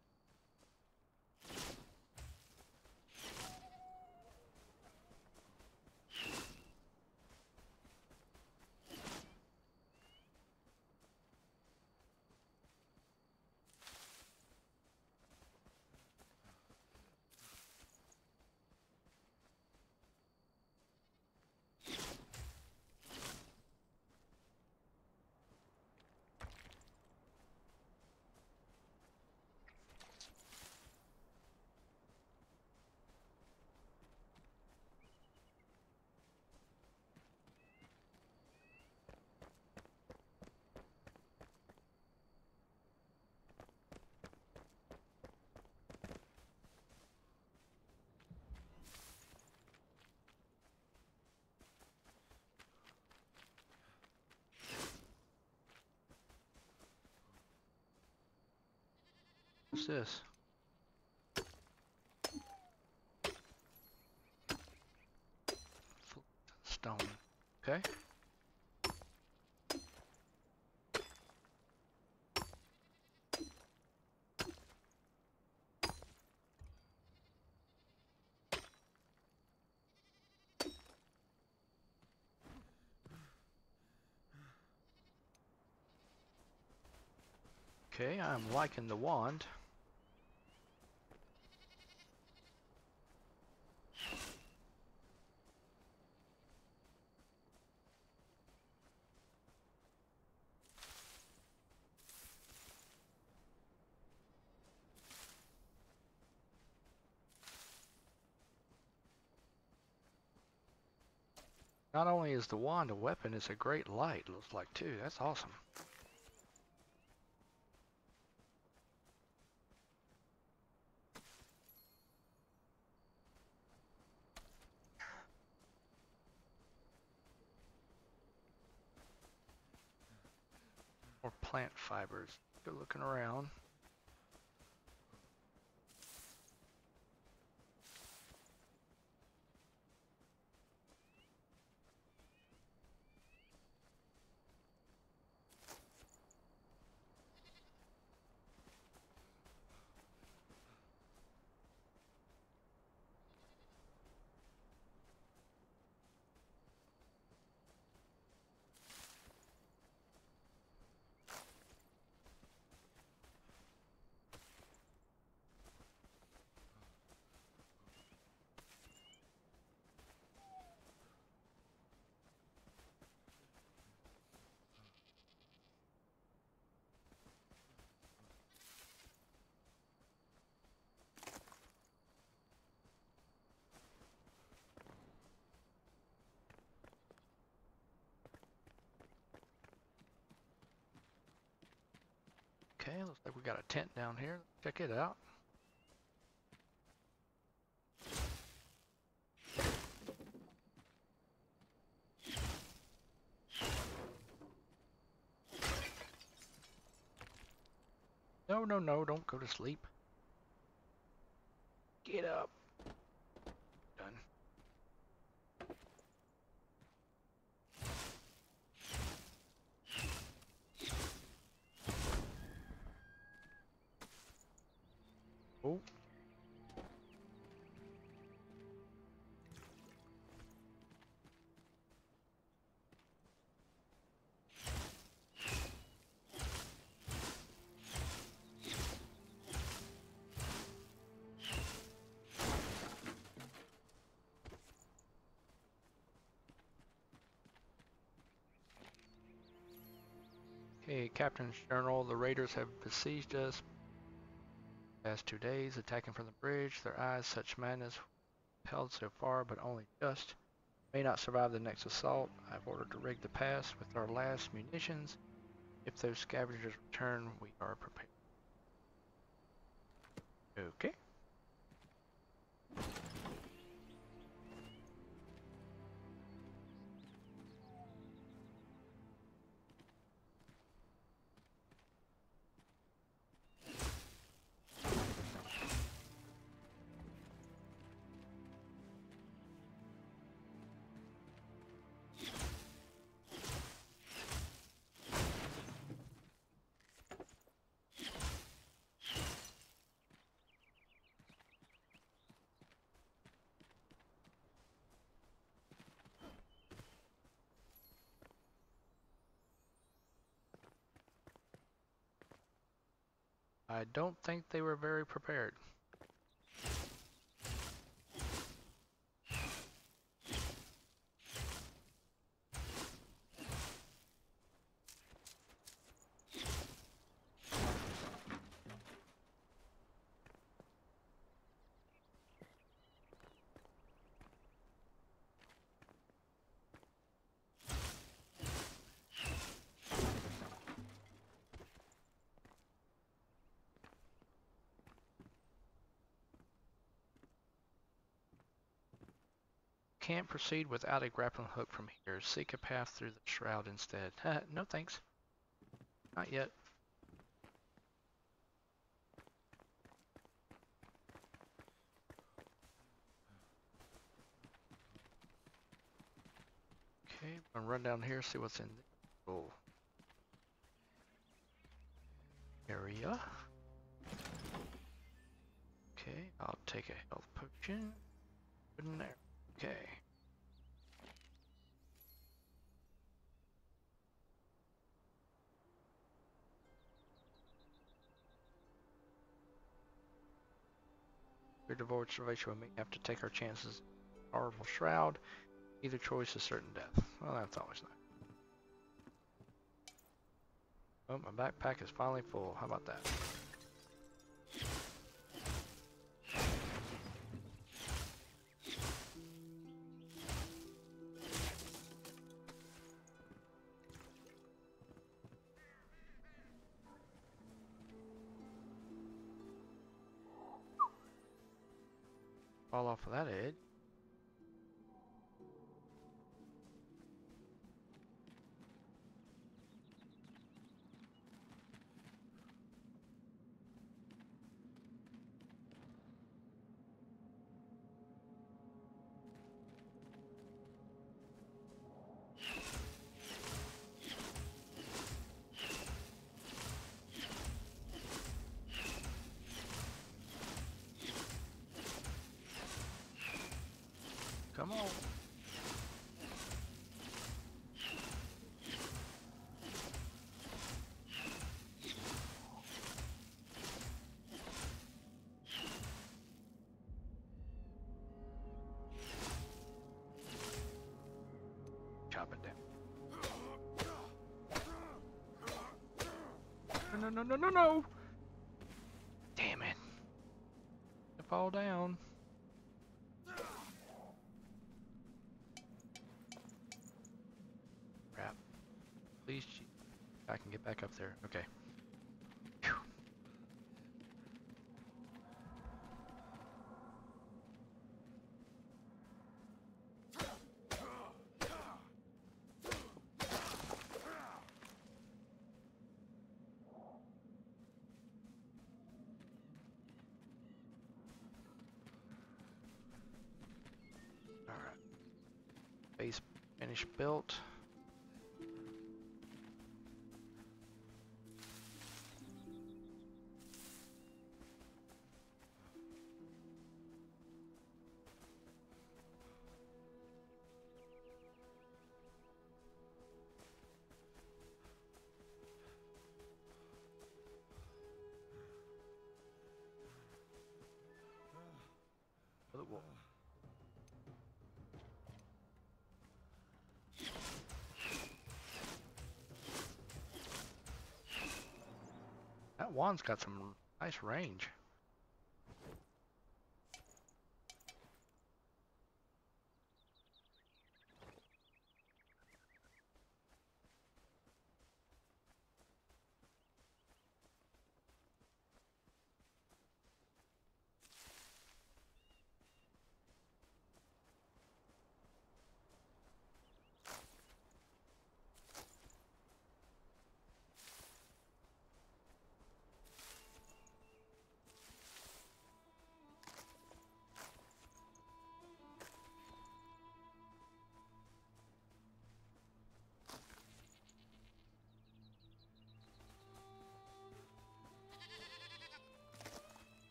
What's this? Stone. Okay. Okay, I'm liking the wand. Not only is the wand a weapon, it's a great light, looks like too. That's awesome. More plant fibers. Go looking around. Okay, looks like we got a tent down here. Check it out. No, no, no, don't go to sleep. Get up. Done. Oh. Okay, Captain's Journal. The raiders have besieged us past 2 days, attacking from the bridge. Their eyes, such madness. held so far, but only just. May not survive the next assault. I've ordered to rig the pass with our last munitions. If those scavengers return, we are prepared. Okay. I don't think they were very prepared. Can't proceed without a grappling hook from here. Seek a path through the shroud instead. No thanks. Not yet. Okay, I'm gonna run down here, see what's in the little area. Okay, I'll take a health potion. Put in there. Okay. Your devoid salvation, we may have to take our chances. Powerful shroud. Either choice is certain death. Well, that's always nice. Oh, my backpack is finally full. How about that? Fall off of that edge. Come on. Chop it down. No, no, no, no, no! Damn it. To fall down. Crap. Please, I can get back up there. Okay. Whew. Alright. Base finished built. That wand's got some nice range.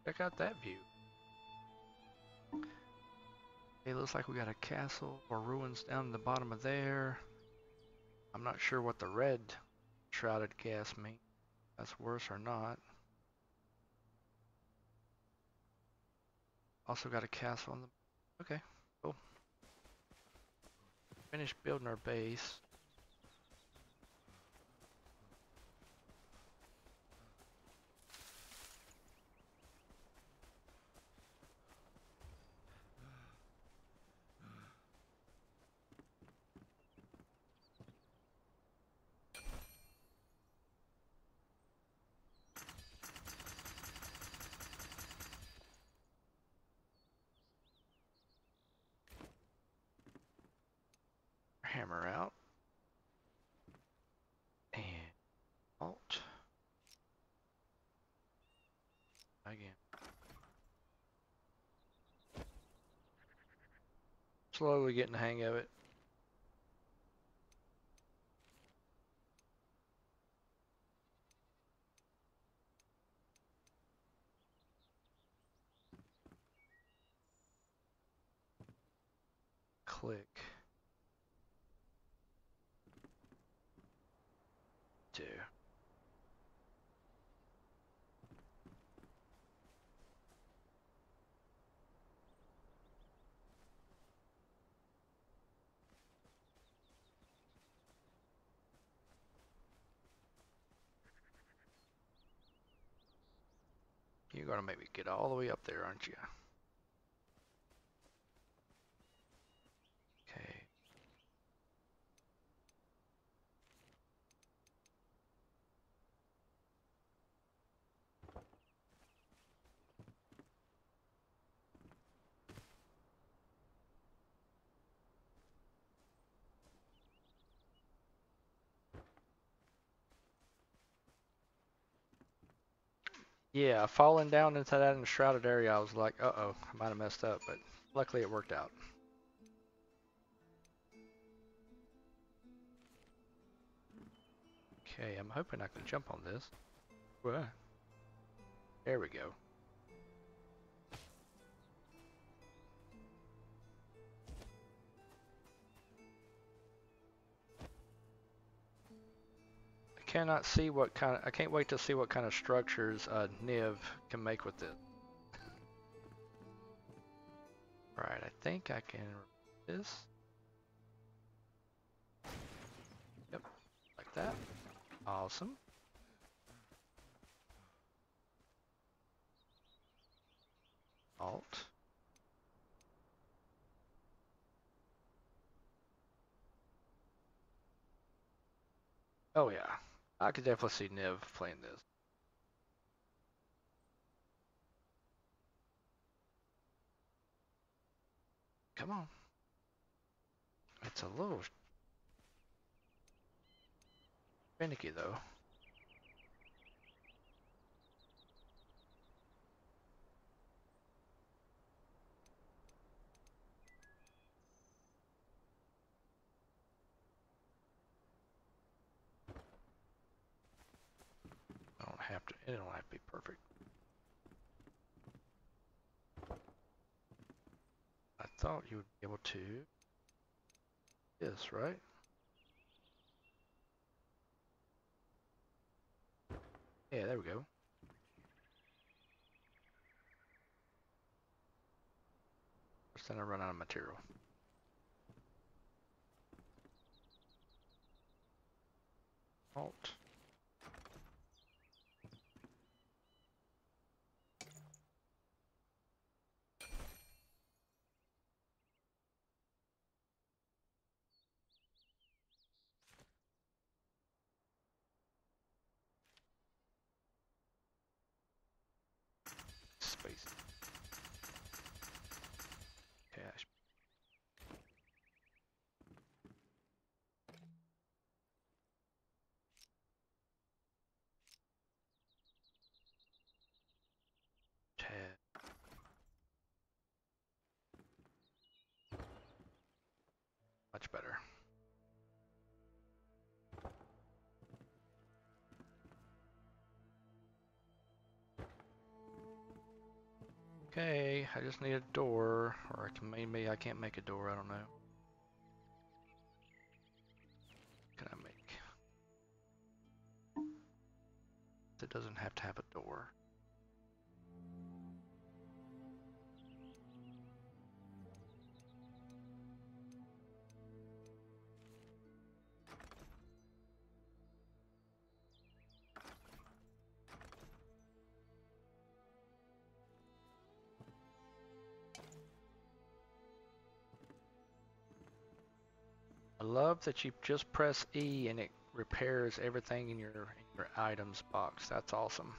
Check out that view. It looks like we got a castle or ruins down in the bottom of there. I'm not sure what the red shrouded gas means. That's worse or not. Also got a castle on the... Okay, cool. Finished building our base. Hammer out. And alt. Again. Slowly getting the hang of it. Click. 2. You're gonna make me get all the way up there, aren't you? Okay. Yeah, falling down into that enshrouded area, I was like, uh-oh, I might have messed up, but luckily it worked out. Okay, I'm hoping I can jump on this. What? There we go. Cannot see what kind of, I can't wait to see what kind of structures Niv can make with it. Right, I think I can this. Yep, like that. Awesome. Alt. Oh yeah, I could definitely see Niv playing this. Come on. It's a little finicky though. I don't have to, it don't have to be perfect. I thought you would be able to. This, right? Yeah, there we go. First then I run out of material. Alt. Space. Cash. Okay, I just need a door, or maybe I can't make a door, I don't know. Can I make? It doesn't have to have a door. I love that you just press E and it repairs everything in your items box. That's awesome.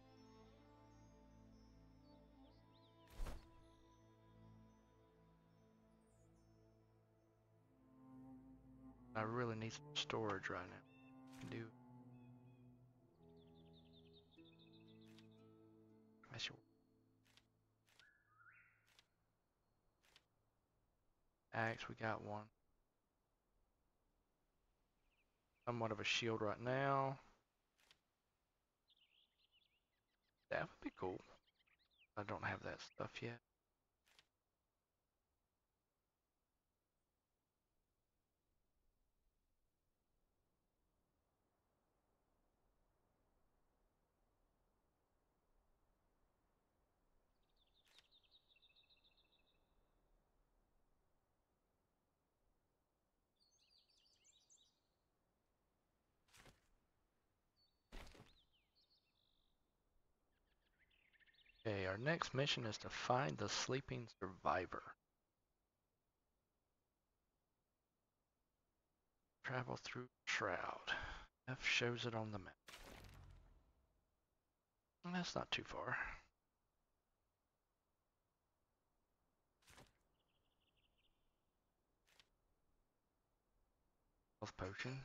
I really need some storage right now. I can do. Axe, we got one. Somewhat of a shield right now. That would be cool. I don't have that stuff yet. Okay, our next mission is to find the sleeping survivor. Travel through Shroud. F shows it on the map. That's not too far. Health potion.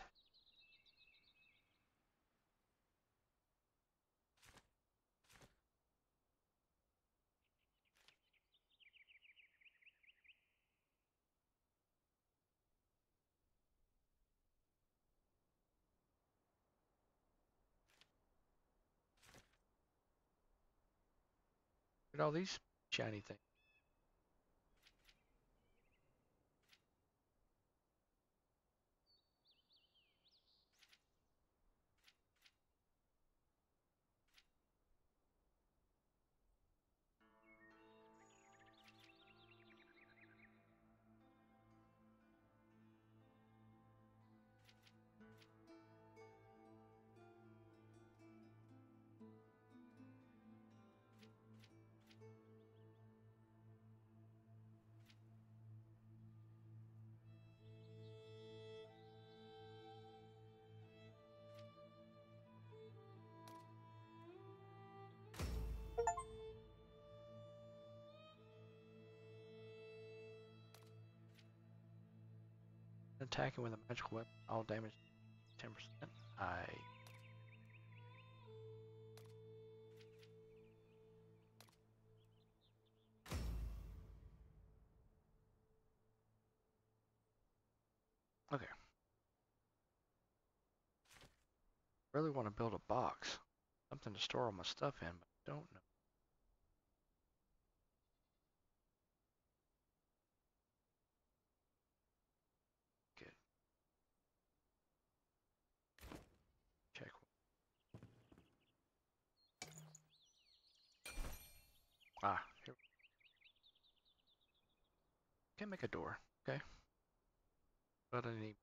Look at all these shiny things. Attacking with a magical weapon, all damage 10%. Okay. Really want to build a box. Something to store all my stuff in, but I don't know. Good. Check. Here. Can't make a door. Okay. But I need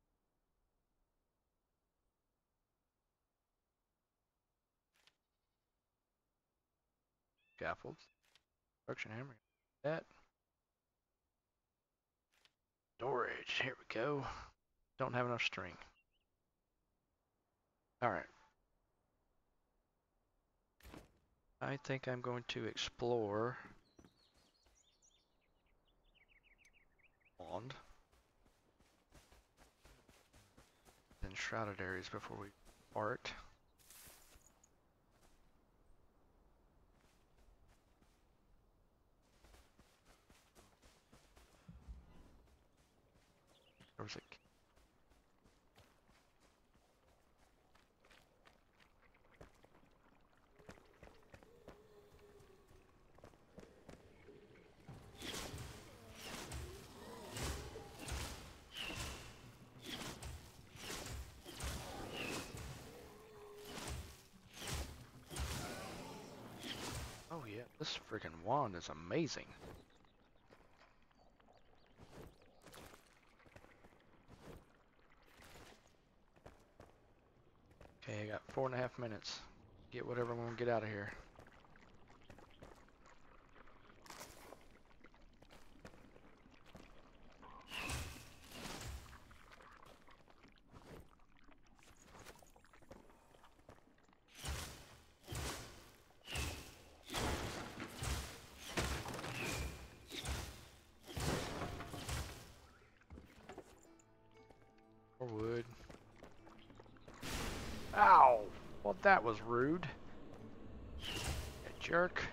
scaffolds. Construction hammer. That. Storage. Here we go. Don't have enough string. Alright. I think I'm going to explore Pond and Enshrouded areas before we part. There was a This freaking wand is amazing. Okay, I got 4.5 minutes. Get whatever I'm gonna get out of here. Or wood. Ow! Well, that was rude. You jerk.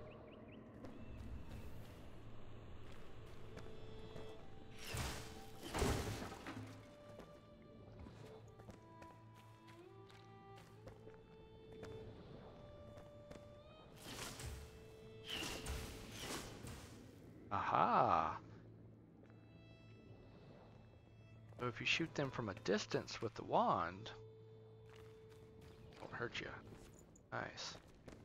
Aha! So if you shoot them from a distance with the wand, it won't hurt you. Nice.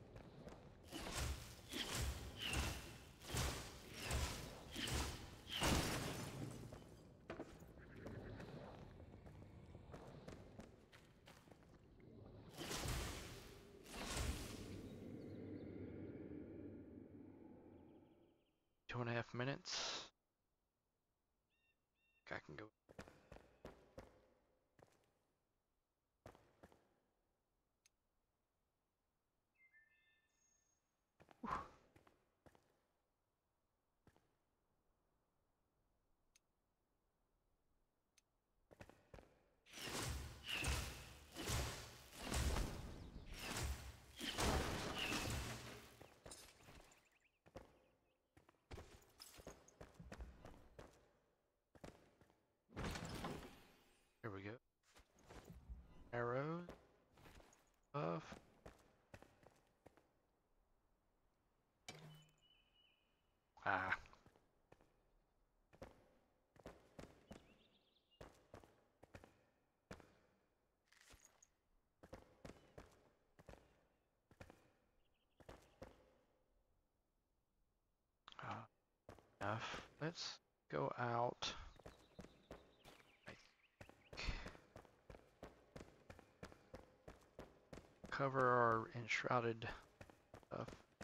Two and a half minutes. I can go. Here we go. Arrows. Buff. Ah. Enough. Let's go out. I think. Cover our enshrouded stuff.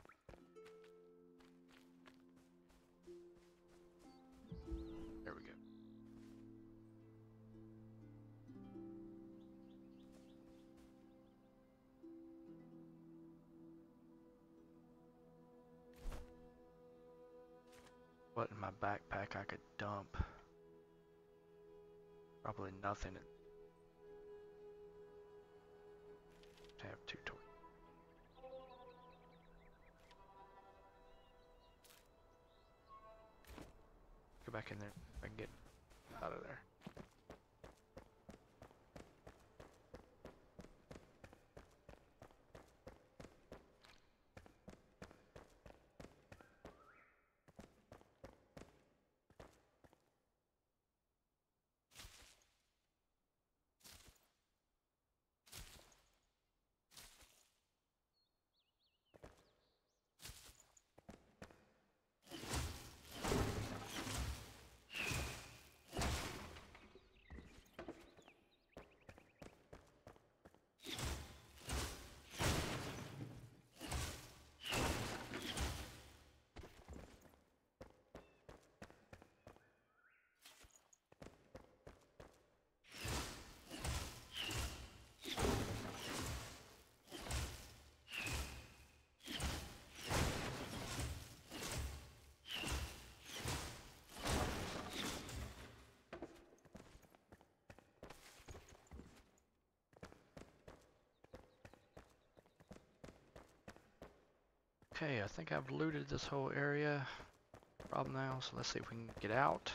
There we go. What in my backpack I could dump? Probably nothing. I have 2 torches. Go back in there. I can get out of there. Okay, I think I've looted this whole area. Problem now, so let's see if we can get out.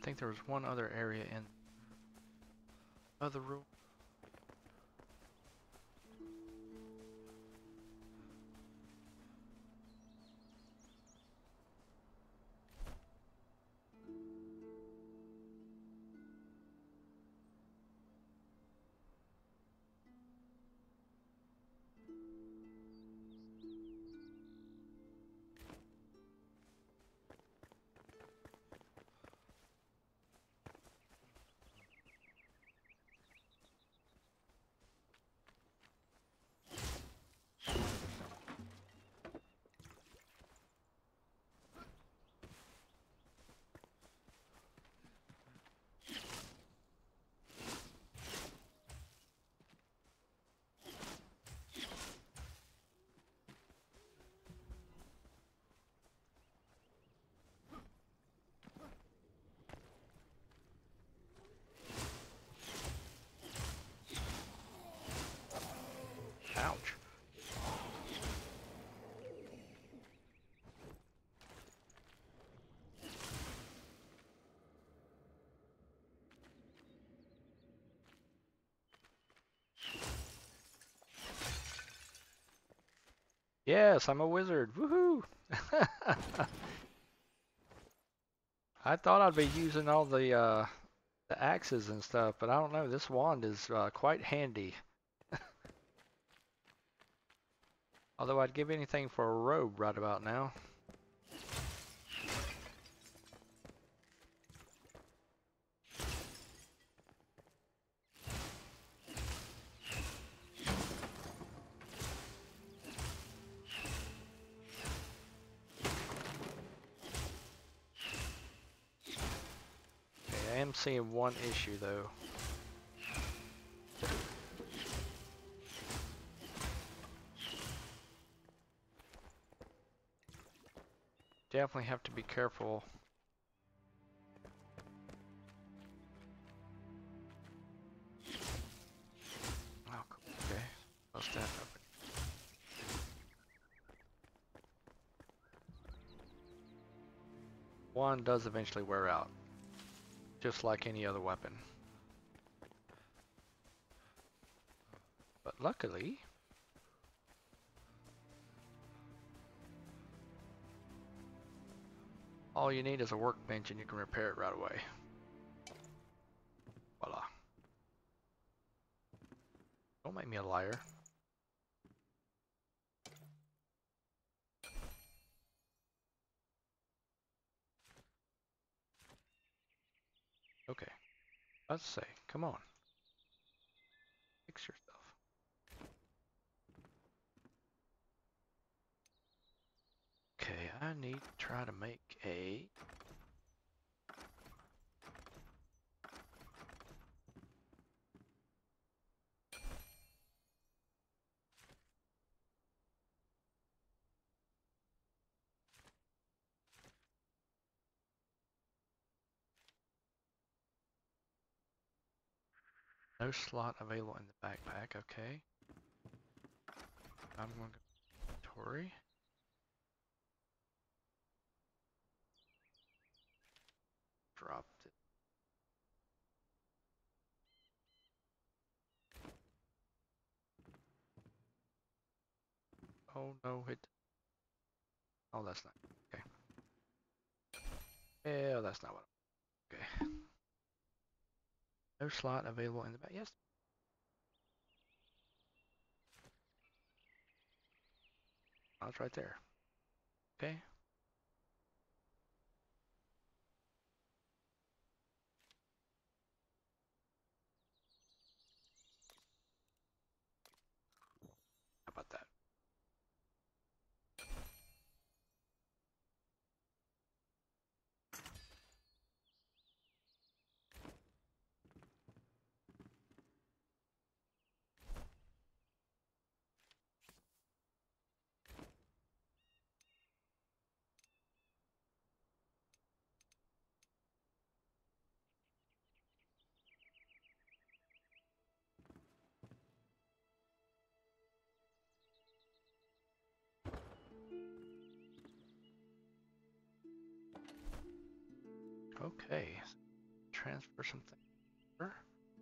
think there was one other area in other room. Ouch. Yes, I'm a wizard. Woohoo! I thought I'd be using all the axes and stuff, but I don't know. This wand is quite handy. Although I'd give anything for a robe right about now. Okay, I am seeing one issue though. Definitely have to be careful. Oh, okay. Close that up. One does eventually wear out, just like any other weapon. But luckily, all you need is a workbench and you can repair it right away. Voila. Don't make me a liar. Okay. Let's say, come on. Fix yourself. Okay, I need to try to make a... No slot available in the backpack, okay. I'm going to go to inventory. Drop it. Oh no, it... Oh, that's not... Okay. Yeah, that's not what... Okay. No slot available in the back. Yes. Oh, it's right there. Okay. How about that? Okay. transfer something over.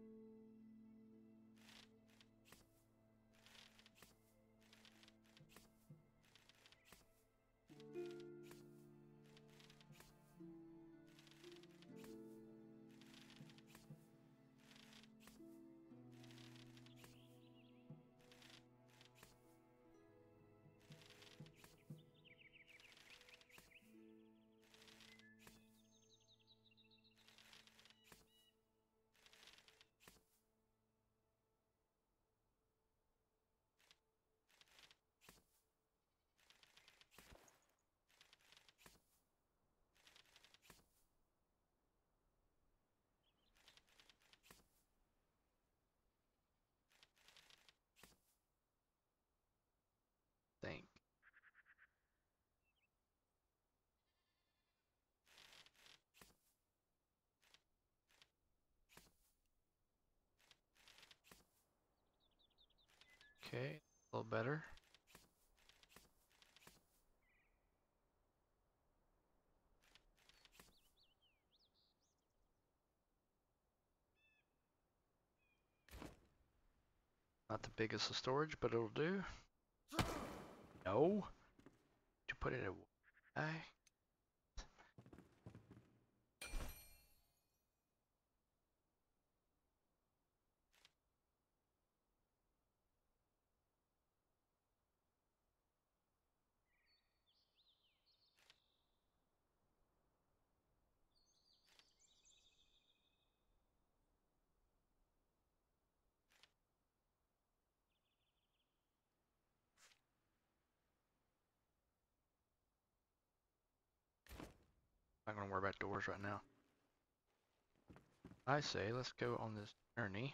Think. Okay, a little better. Not the biggest of storage, but it'll do. No. To put it away. Not gonna worry about doors right now. I say let's go on this journey.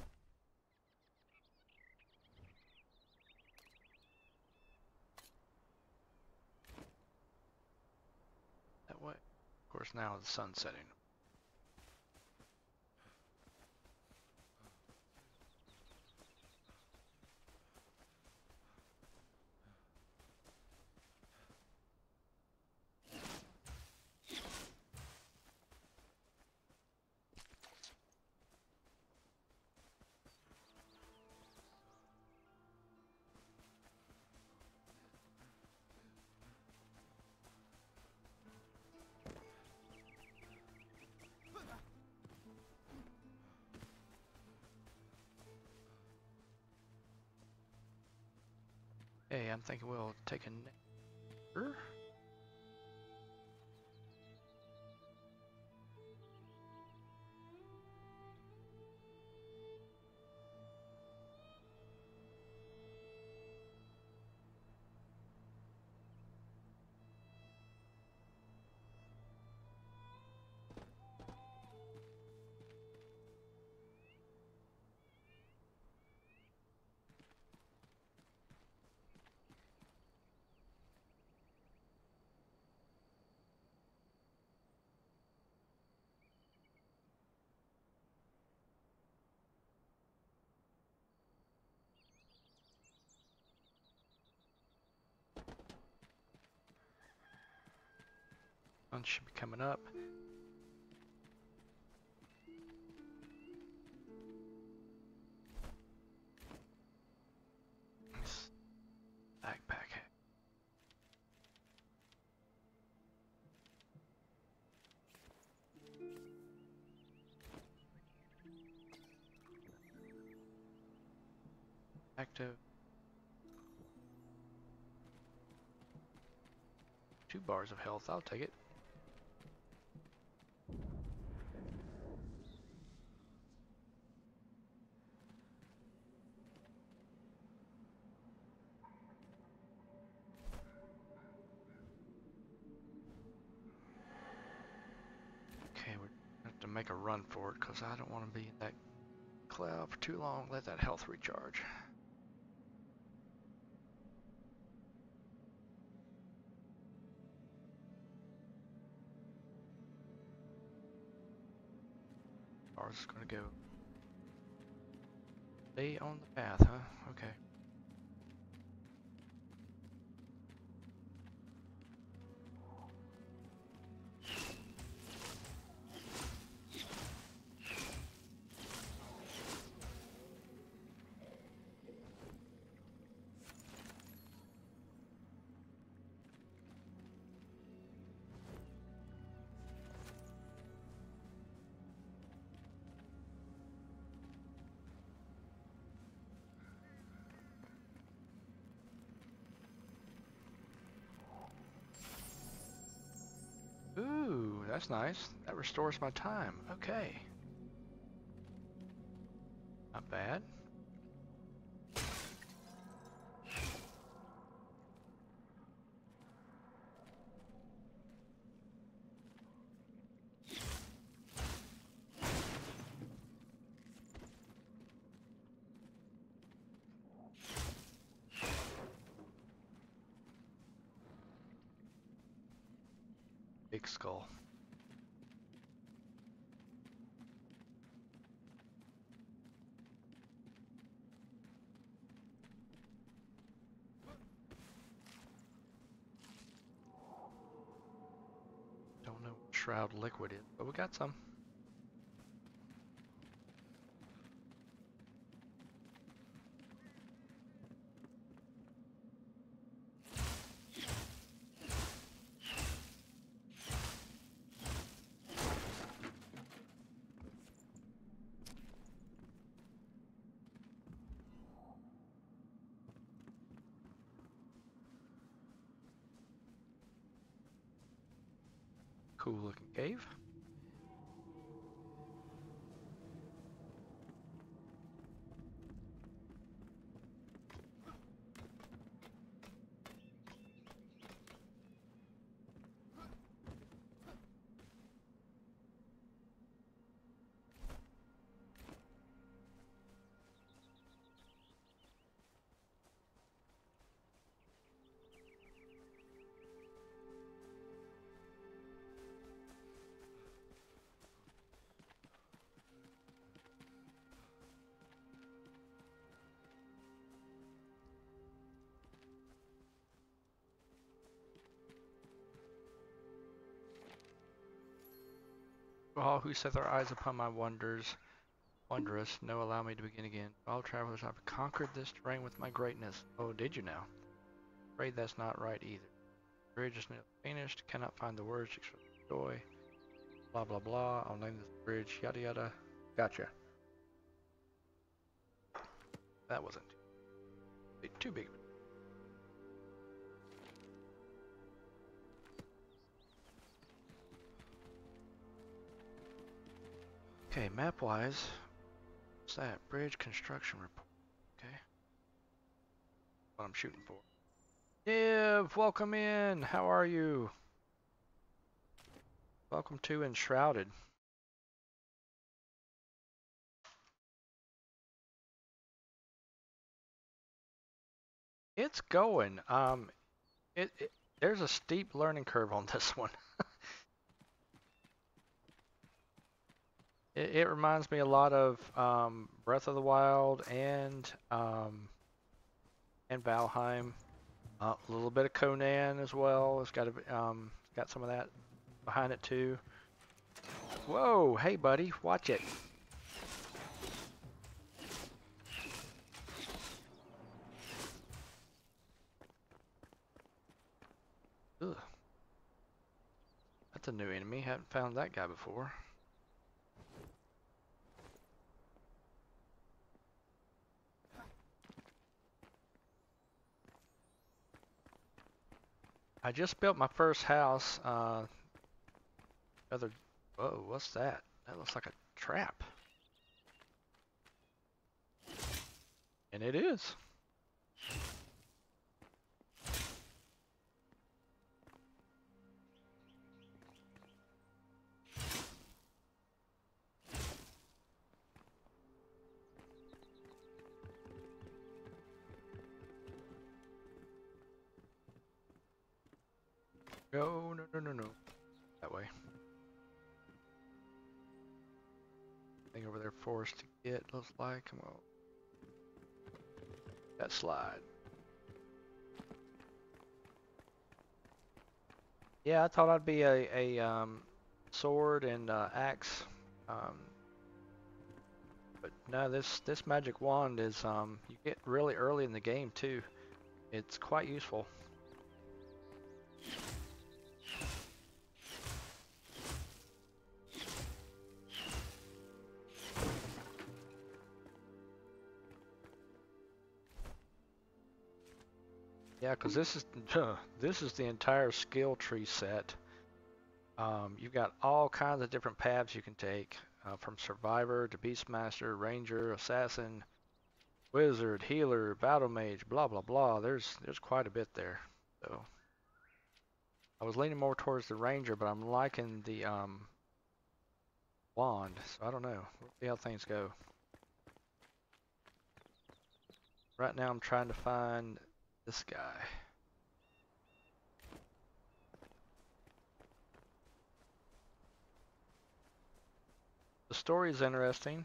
That way. Of course, now the sun's setting. Hey, I'm thinking we'll take a neighbor. Sun should be coming up. Backpack. Active. 2 bars of health, I'll take it. Okay, we're gonna have to make a run for it because I don't want to be in that cloud for too long. Let that health recharge. Ours is gonna go. Stay on the path, huh? Okay. that's nice. That restores my time. Okay. Not bad. Big skull. Don't know what Shroud liquid is, but we got some. Cool looking cave. All who set their eyes upon my wondrous, no allow me to begin again. All travelers, I've conquered this terrain with my greatness. Oh, did you now? Afraid that's not right either. The bridge is nearly finished, cannot find the words to express joy. Blah blah blah, I'll name this bridge, yada yada. Gotcha. That wasn't too big. Okay, map-wise, what's that? Bridge construction report. Okay. What I'm shooting for. Niv, welcome in. How are you? Welcome to Enshrouded. It's going. There's a steep learning curve on this one. It reminds me a lot of Breath of the Wild and Valheim. A little bit of Conan as well. It's got some of that behind it too. Whoa, hey buddy, watch it. Ugh. That's a new enemy. Haven't found that guy before. I just built my first house. Whoa, what's that? That looks like a trap. And it is. No, no, no, no, no. That way. Thing over there for us to get, looks like. Come on. That slide. Yeah, I thought I'd be a sword and axe. But no, this magic wand is you get really early in the game too. It's quite useful. Yeah, because this is the entire skill tree set. You've got all kinds of different paths you can take, from survivor to beastmaster, ranger, assassin, wizard, healer, battle mage, blah blah blah. There's quite a bit there. So I was leaning more towards the ranger, but I'm liking the wand. So I don't know. We'll see how things go. Right now I'm trying to find this guy. The story is interesting.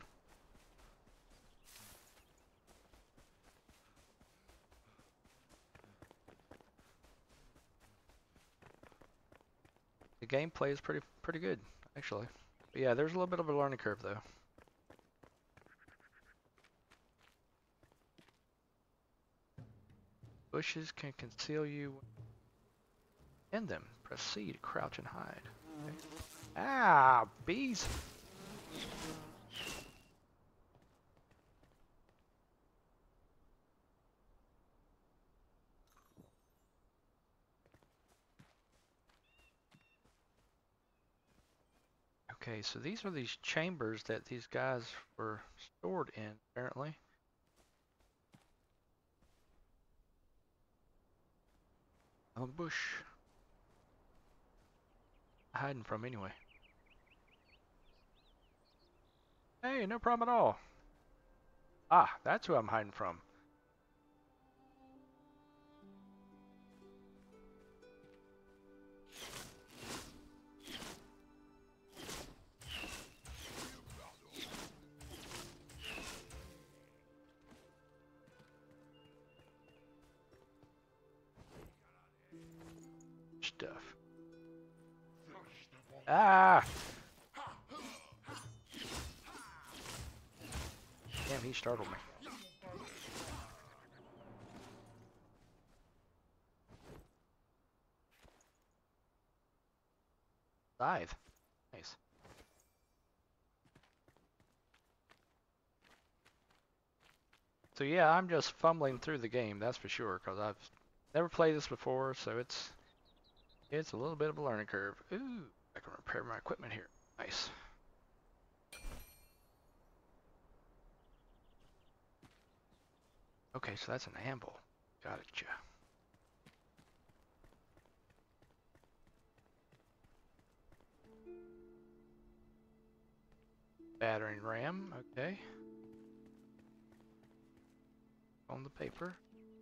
The gameplay is pretty good, actually. But yeah, there's a little bit of a learning curve though. Bushes can conceal you in them. Press C to crouch and hide. Okay. Ah, bees! Okay, so these are these chambers that these guys were stored in, apparently. A bush. Hiding from anyway. Hey, no problem at all. Ah, that's who I'm hiding from. Stuff. Ah! Damn, he startled me. Scythe. Nice. So yeah, I'm just fumbling through the game, that's for sure, because I've never played this before, so it's a little bit of a learning curve. Ooh, I can repair my equipment here. Nice. Okay, so that's an anvil. Gotcha. Battering ram, okay. On the paper.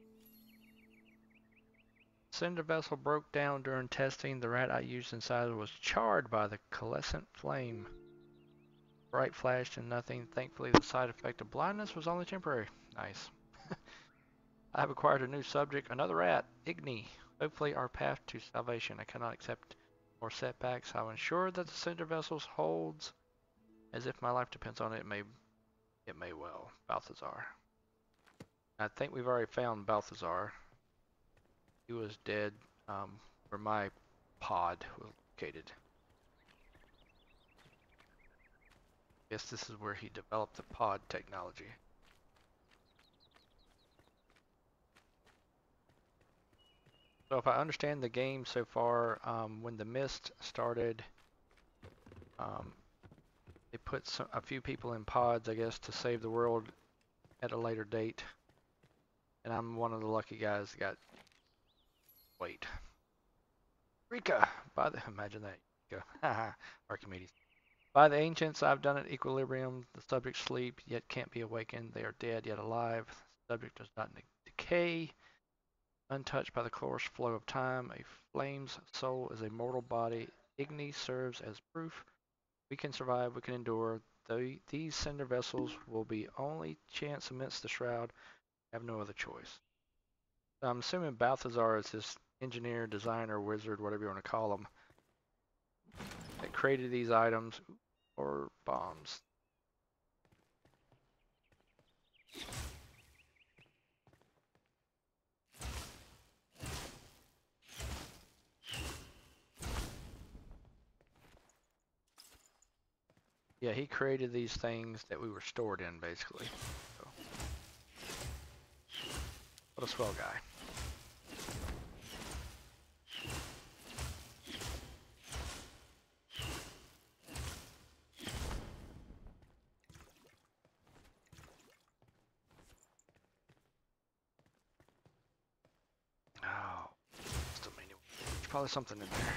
Cinder vessel broke down during testing. The rat I used inside was charred by the coalescent flame. Bright flashed and nothing. Thankfully, the side effect of blindness was only temporary. Nice. I have acquired a new subject, another rat, Igni. Hopefully our path to salvation. I cannot accept more setbacks. I'll ensure that the cinder vessels holds as if my life depends on it. It may well. Balthazar. I think we've already found Balthazar. He was dead where my pod was located. Guess this is where he developed the pod technology. So if I understand the game so far, when the mist started, they put a few people in pods, I guess, to save the world at a later date. And I'm one of the lucky guys that got... Wait. Rika! Imagine that. Go. Haha. Archimedes. By the ancients, I've done it equilibrium. The subjects sleep, yet can't be awakened. They are dead, yet alive. The subject does not decay. Untouched by the course flow of time, a flame's soul is a mortal body. Igni serves as proof. We can survive, we can endure. These cinder vessels will be only chance amidst the shroud. I have no other choice. So I'm assuming Balthazar is this engineer, designer, wizard, whatever you want to call him, that created these items or bombs. Yeah, he created these things that we were stored in, basically. So, what a swell guy. probably something in there.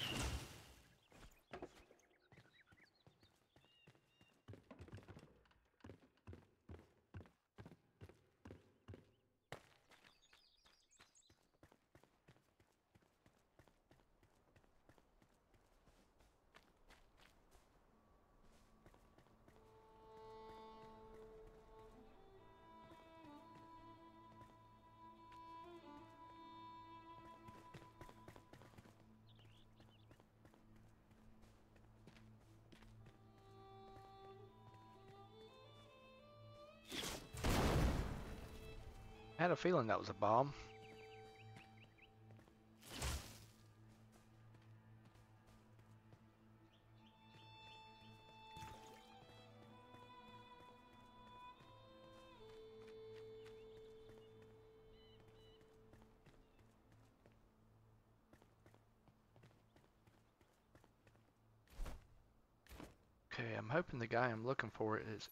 I had a feeling that was a bomb. Okay, I'm hoping the guy I'm looking for is...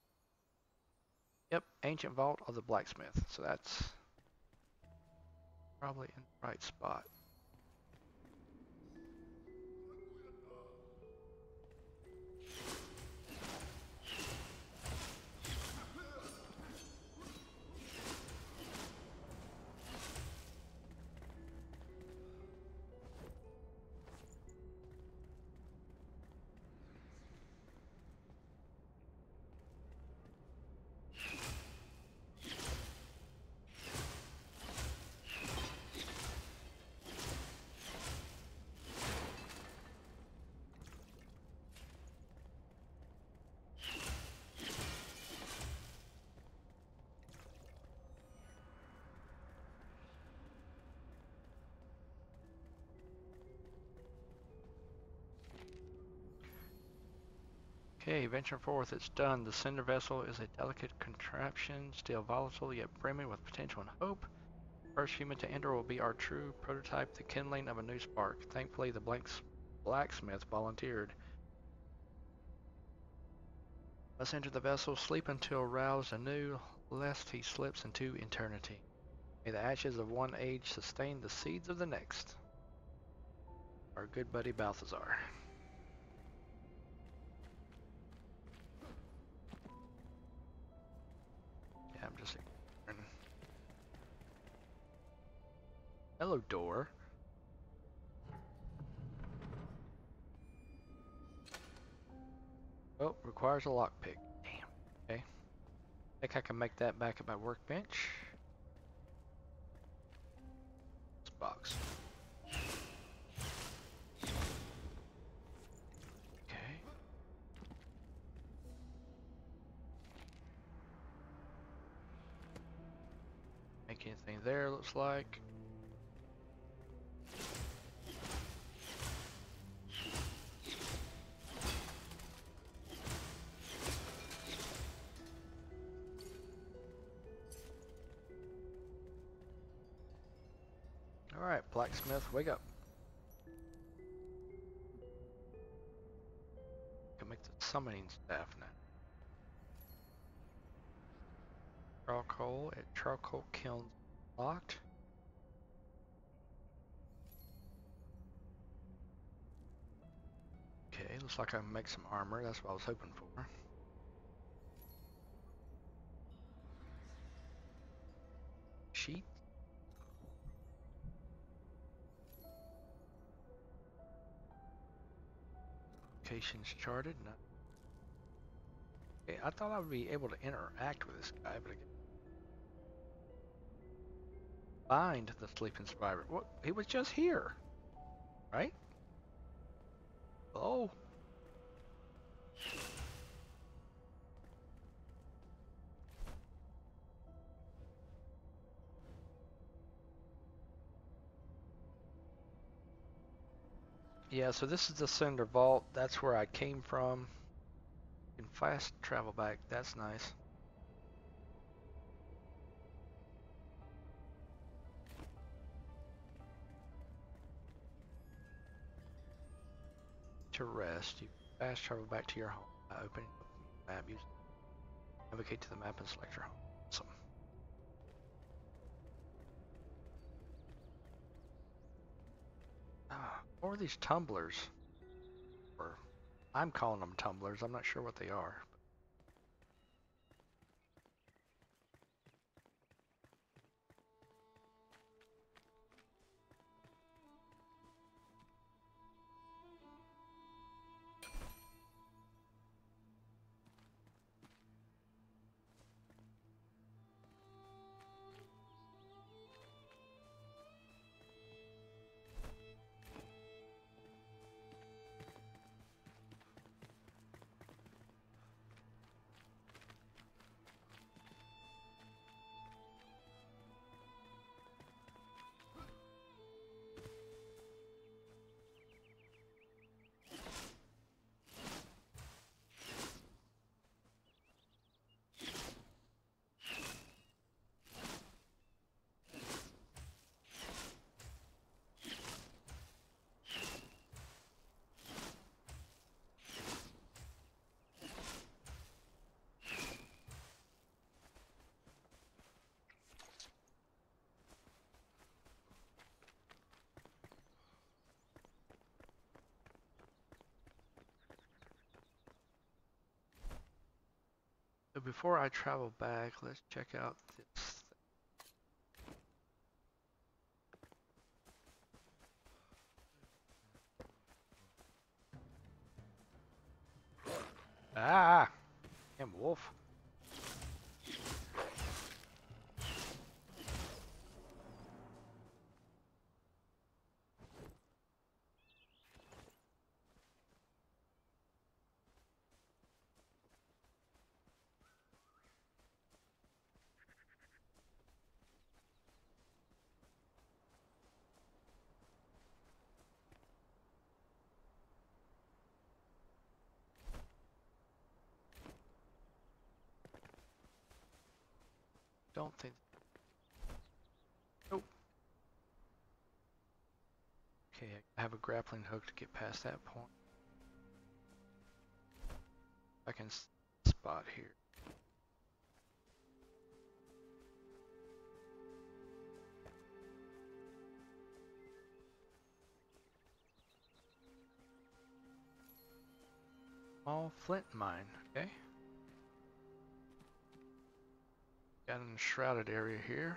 Yep, Ancient Vault of the Blacksmith. So that's probably in the right spot. Okay, venturing forth, it's done. The cinder vessel is a delicate contraption, still volatile yet brimming with potential and hope. First human to enter will be our true prototype, the kindling of a new spark. Thankfully, the blacksmith volunteered. Must enter the vessel, sleep until roused anew, lest he slips into eternity. May the ashes of one age sustain the seeds of the next. Our good buddy Balthazar. Yeah, I'm just ignoring. Hello, door. Oh, requires a lockpick. Damn. Okay. Think I can make that back at my workbench. This box. Okay. Make anything there, looks like. Alright, blacksmith, wake up. Can make the summoning staff now. Charcoal at charcoal kiln locked. Okay, looks like I can make some armor. That's what I was hoping for. Sheet. Locations charted. No. Okay, I thought I would be able to interact with this guy, but I find the sleeping survivor. What? He was just here, right? Oh. Yeah, so this is the cinder vault. That's where I came from. You can fast travel back. That's nice. To rest, you fast travel back to your home by opening up the map. Navigate to the map and select your home. Awesome. Or these tumblers, or I'm calling them tumblers. I'm not sure what they are. So before I travel back, let's check out this. Ah! Damn wolf. Don't think. Nope. Okay, I have a grappling hook to get past that point. I can spot here. Small flint mine, okay. Got an enshrouded area here.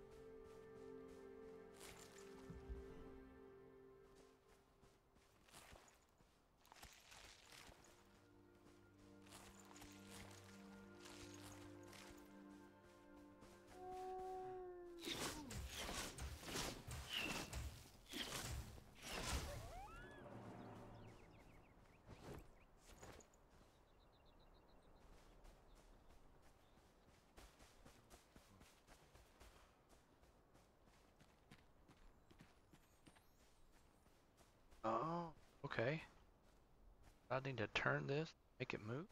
Oh, okay. I need to turn this, make it move.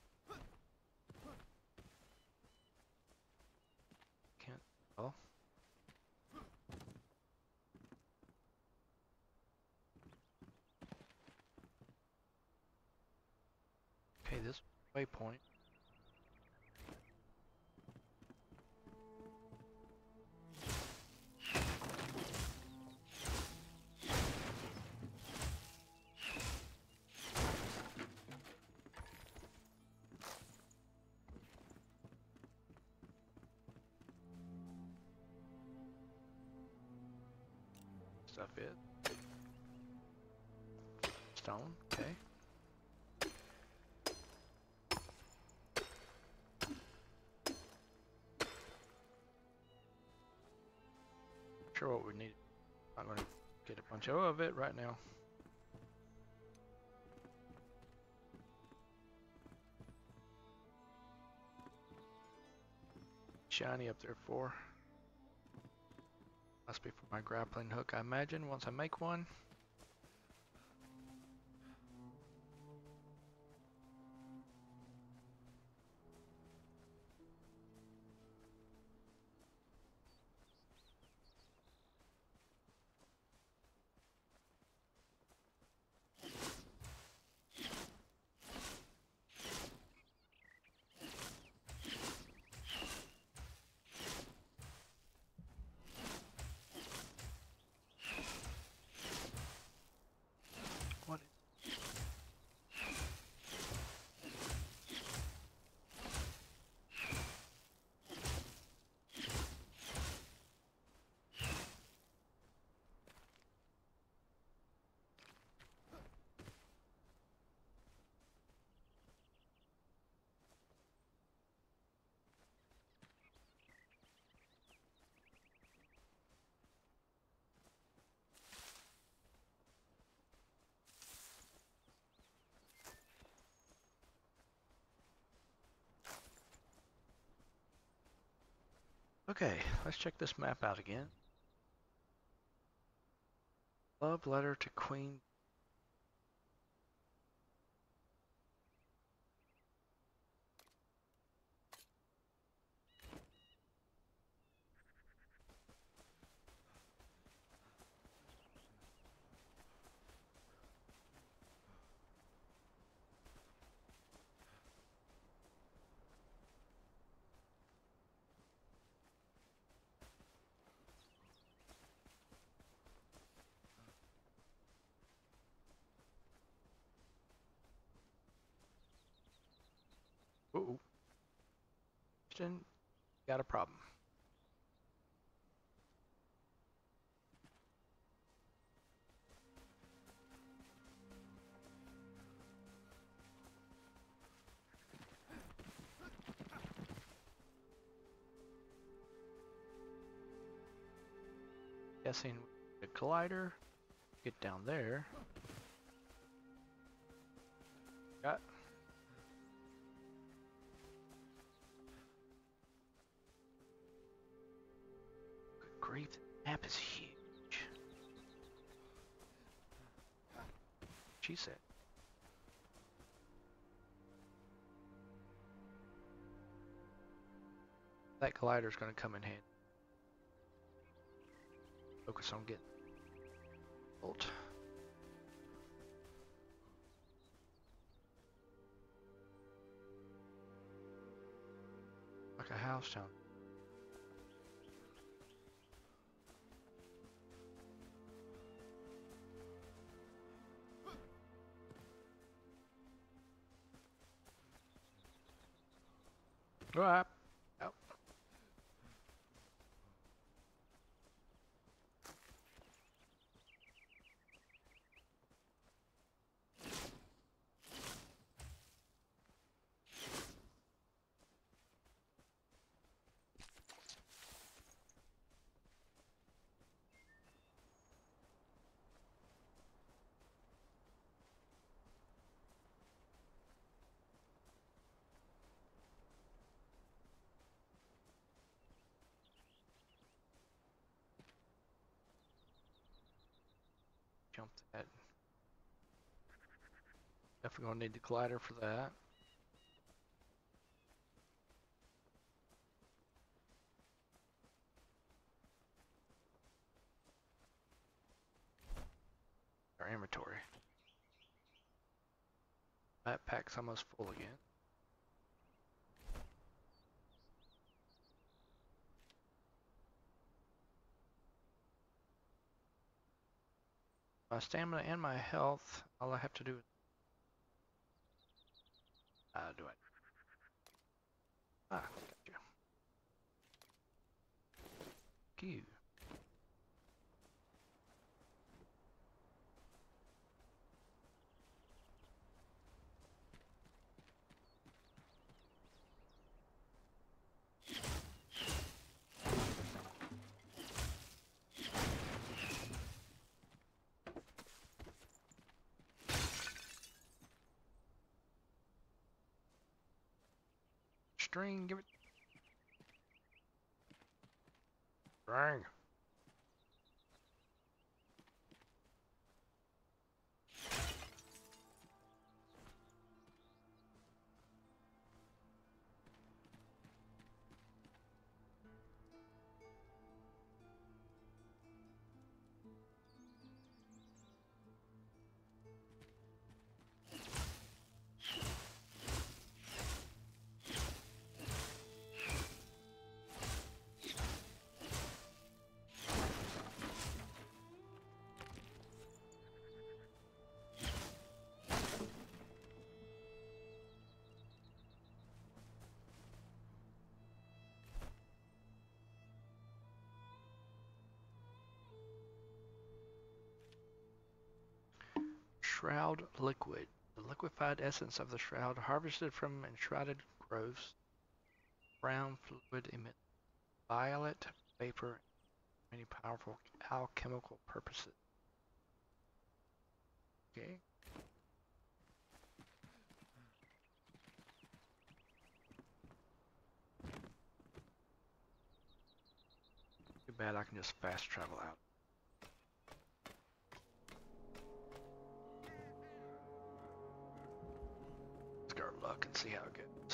Can't tell. Okay, this waypoint. Stuff is stone, okay. Sure what we need. I'm gonna get a bunch of it right now. Shiny up there for. Must be for my grappling hook, I imagine, once I make one. Okay, let's check this map out again. Love letter to Queen. Uh-oh. Houston, got a problem. Guessing the collider. Get down there. Got. Good grief, the map is huge. She said. That collider's going to come in handy. Focus on getting bolt. Like a house town. Alright. Out. Jump that. Definitely gonna need the collider for that. Our inventory. Backpack's almost full again. My stamina and my health, all I have to do is do it. Got you. Q. String, give it. String. Shroud liquid. The liquefied essence of the shroud harvested from enshrouded groves. Brown fluid emits violet vapor and many powerful alchemical purposes. Okay. bad I can just fast travel out. Let's go our luck and see how it goes.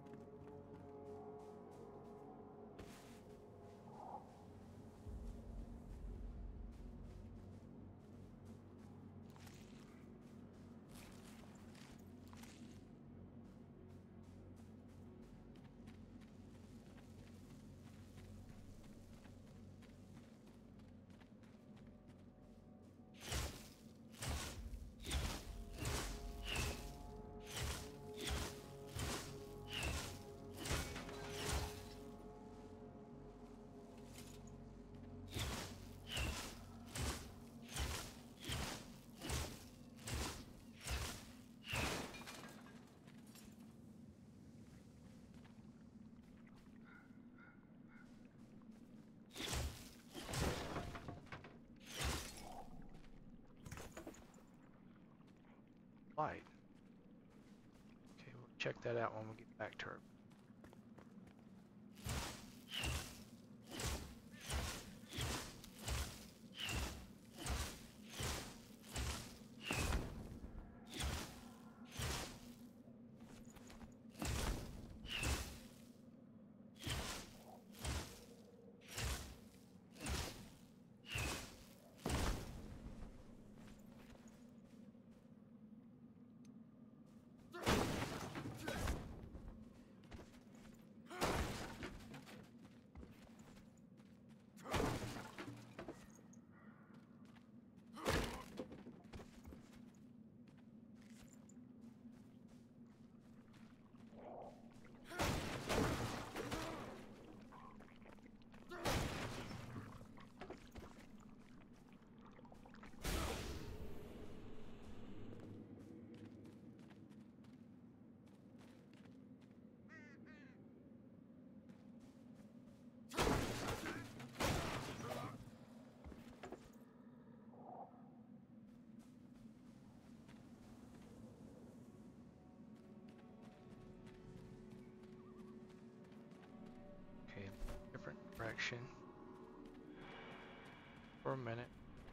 Light. Okay, we'll check that out when we get back to her. Okay, different direction for a minute.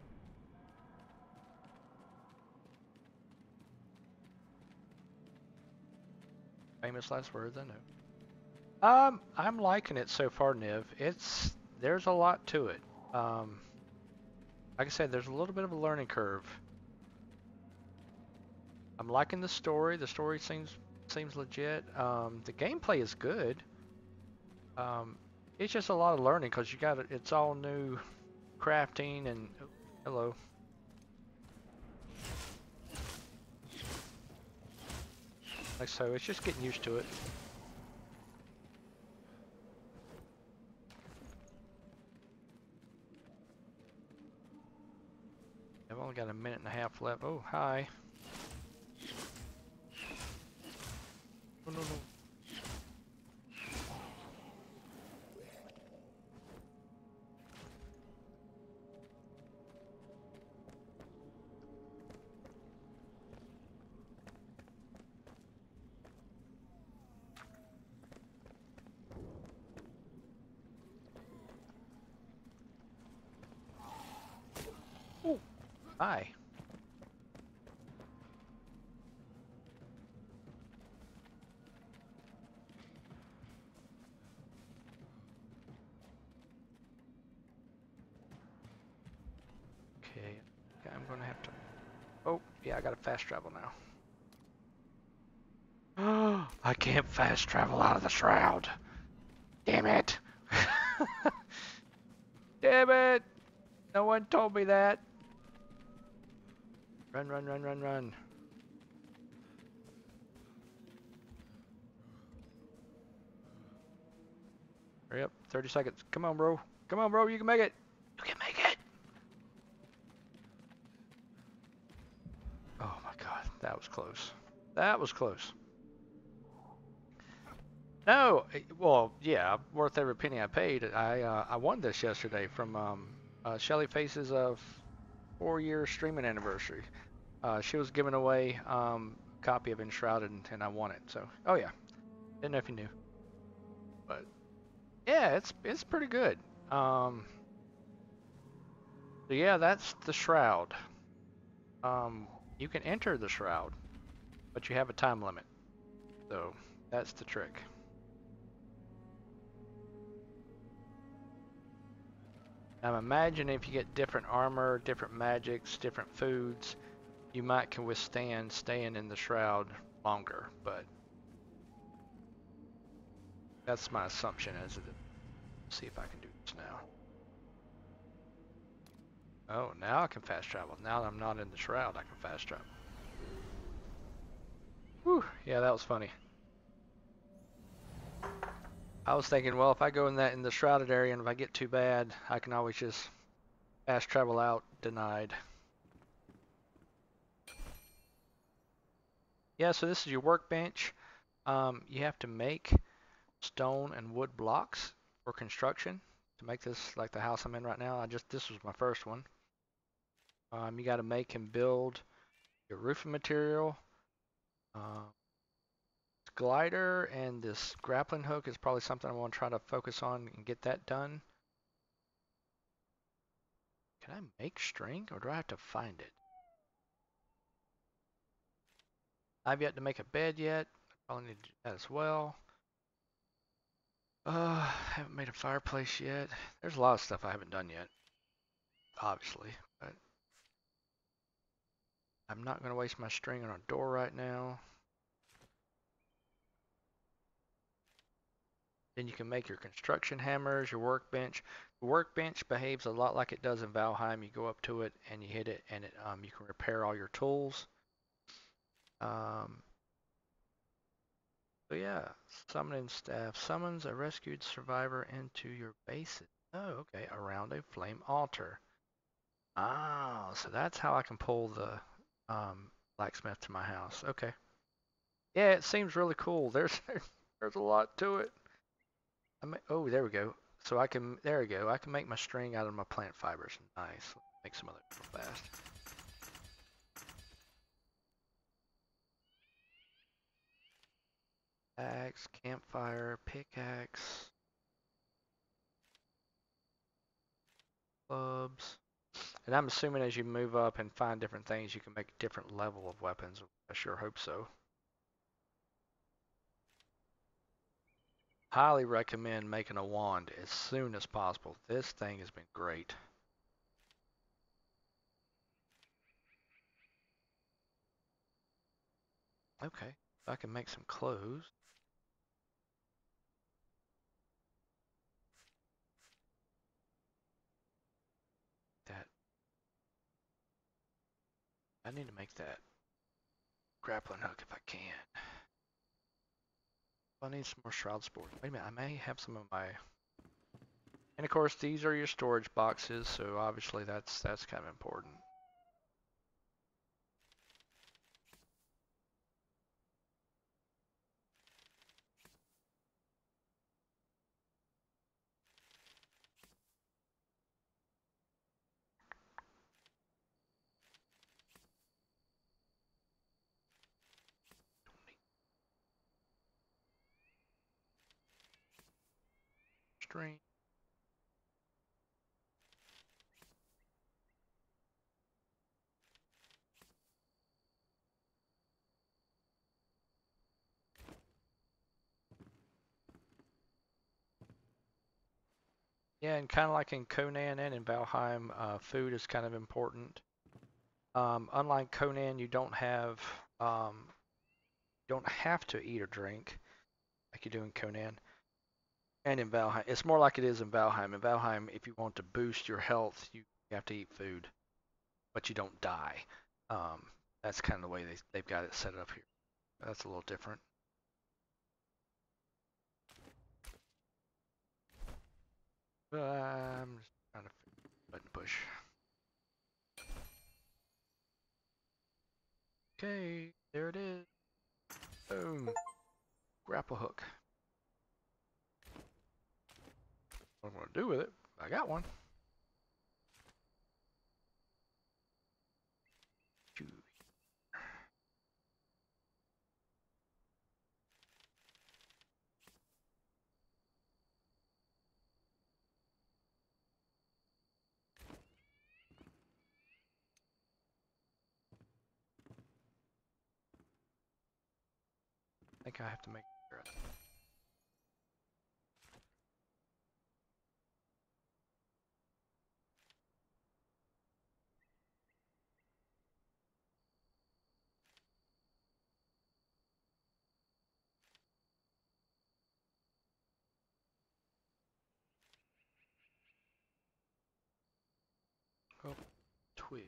Famous last words, I know. I'm liking it so far, Niv. There's a lot to it. Like I said, there's a little bit of a learning curve. I'm liking the story. The story seems legit. The gameplay is good. It's just a lot of learning because it's all new crafting and hello. Like so, it's just getting used to it. I've only got a minute and a half left. Oh, hi. Oh, no, no. Oh, hi. Okay, I'm gonna have to. Oh, yeah, I gotta fast travel now. I can't fast travel out of the shroud. Damn it! Damn it! No one told me that. Run, run, run, run, run. Hurry up, 30 seconds. Come on, bro. Come on, bro, you can make it. You can make it. Oh my god, that was close. That was close. No, well, yeah, worth every penny I paid. I won this yesterday from Shelly Face's 4-year streaming anniversary. She was giving away a copy of Enshrouded, and I won it. So, oh yeah, didn't know if you knew, but yeah, it's pretty good. So yeah, that's the Shroud. You can enter the Shroud, but you have a time limit. So that's the trick. Now imagine if you get different armor, different magics, different foods, you might can withstand staying in the Shroud longer, but that's my assumption as it is. See if I can do this now. Oh, now I can fast travel. Now that I'm not in the Shroud, I can fast travel. Whew, yeah, that was funny. I was thinking, well, if I go in the shrouded area and if I get too bad, I can always just fast travel out, denied. Yeah, so this is your workbench. You have to make stone and wood blocks for construction to make this like the house I'm in right now. This was my first one. You got to make and build your roofing material. Uh, glider and this grappling hook is probably something I want to try to focus on and get that done. Can I make string or do I have to find it? I've yet to make a bed yet. I probably need to do that as well. Haven't made a fireplace yet. There's a lot of stuff I haven't done yet, obviously, but I'm not going to waste my string on a door right now. Then you can make your construction hammers, your workbench. The workbench behaves a lot like it does in Valheim. You go up to it and you hit it, and you can repair all your tools. So yeah, summoning staff summons a rescued survivor into your base. Oh, okay, around a flame altar. Oh, so that's how I can pull the blacksmith to my house. Okay. Yeah, it seems really cool. There's a lot to it. Oh, there we go. So there we go. I can make my string out of my plant fibers. Nice. Make some of that real fast. Axe, campfire, pickaxe, clubs. And I'm assuming as you move up and find different things, you can make a different level of weapons. I sure hope so. Highly recommend making a wand as soon as possible. This thing has been great. Okay, I can make some clothes. That I need to make that grappling hook if I can. I need some more shroud spores. Wait a minute, I may have some of my. And of course, these are your storage boxes, so obviously that's kind of important. String. Yeah, and kind of like in Conan and in Valheim, food is kind of important. Unlike Conan, you don't have to eat or drink like you do in Conan. And in Valheim, it's more like it is in Valheim. In Valheim, if you want to boost your health, you have to eat food, but you don't die. Um, that's kind of the way they've got it set up here. That's a little different. I'm just trying to button push. Okay, there it is. Boom. Grapple hook. What I'm going to do with it, I got one. I think I have to make sure. Oh, twig.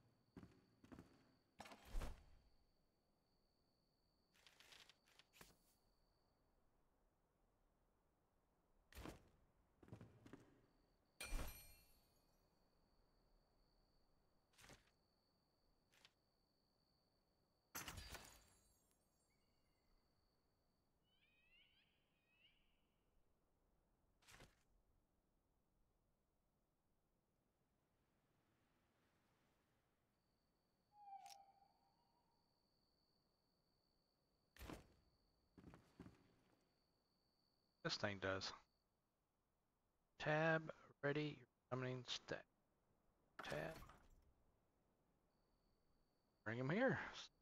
This thing does. Tab, ready, summoning stack. Tab. Bring him here.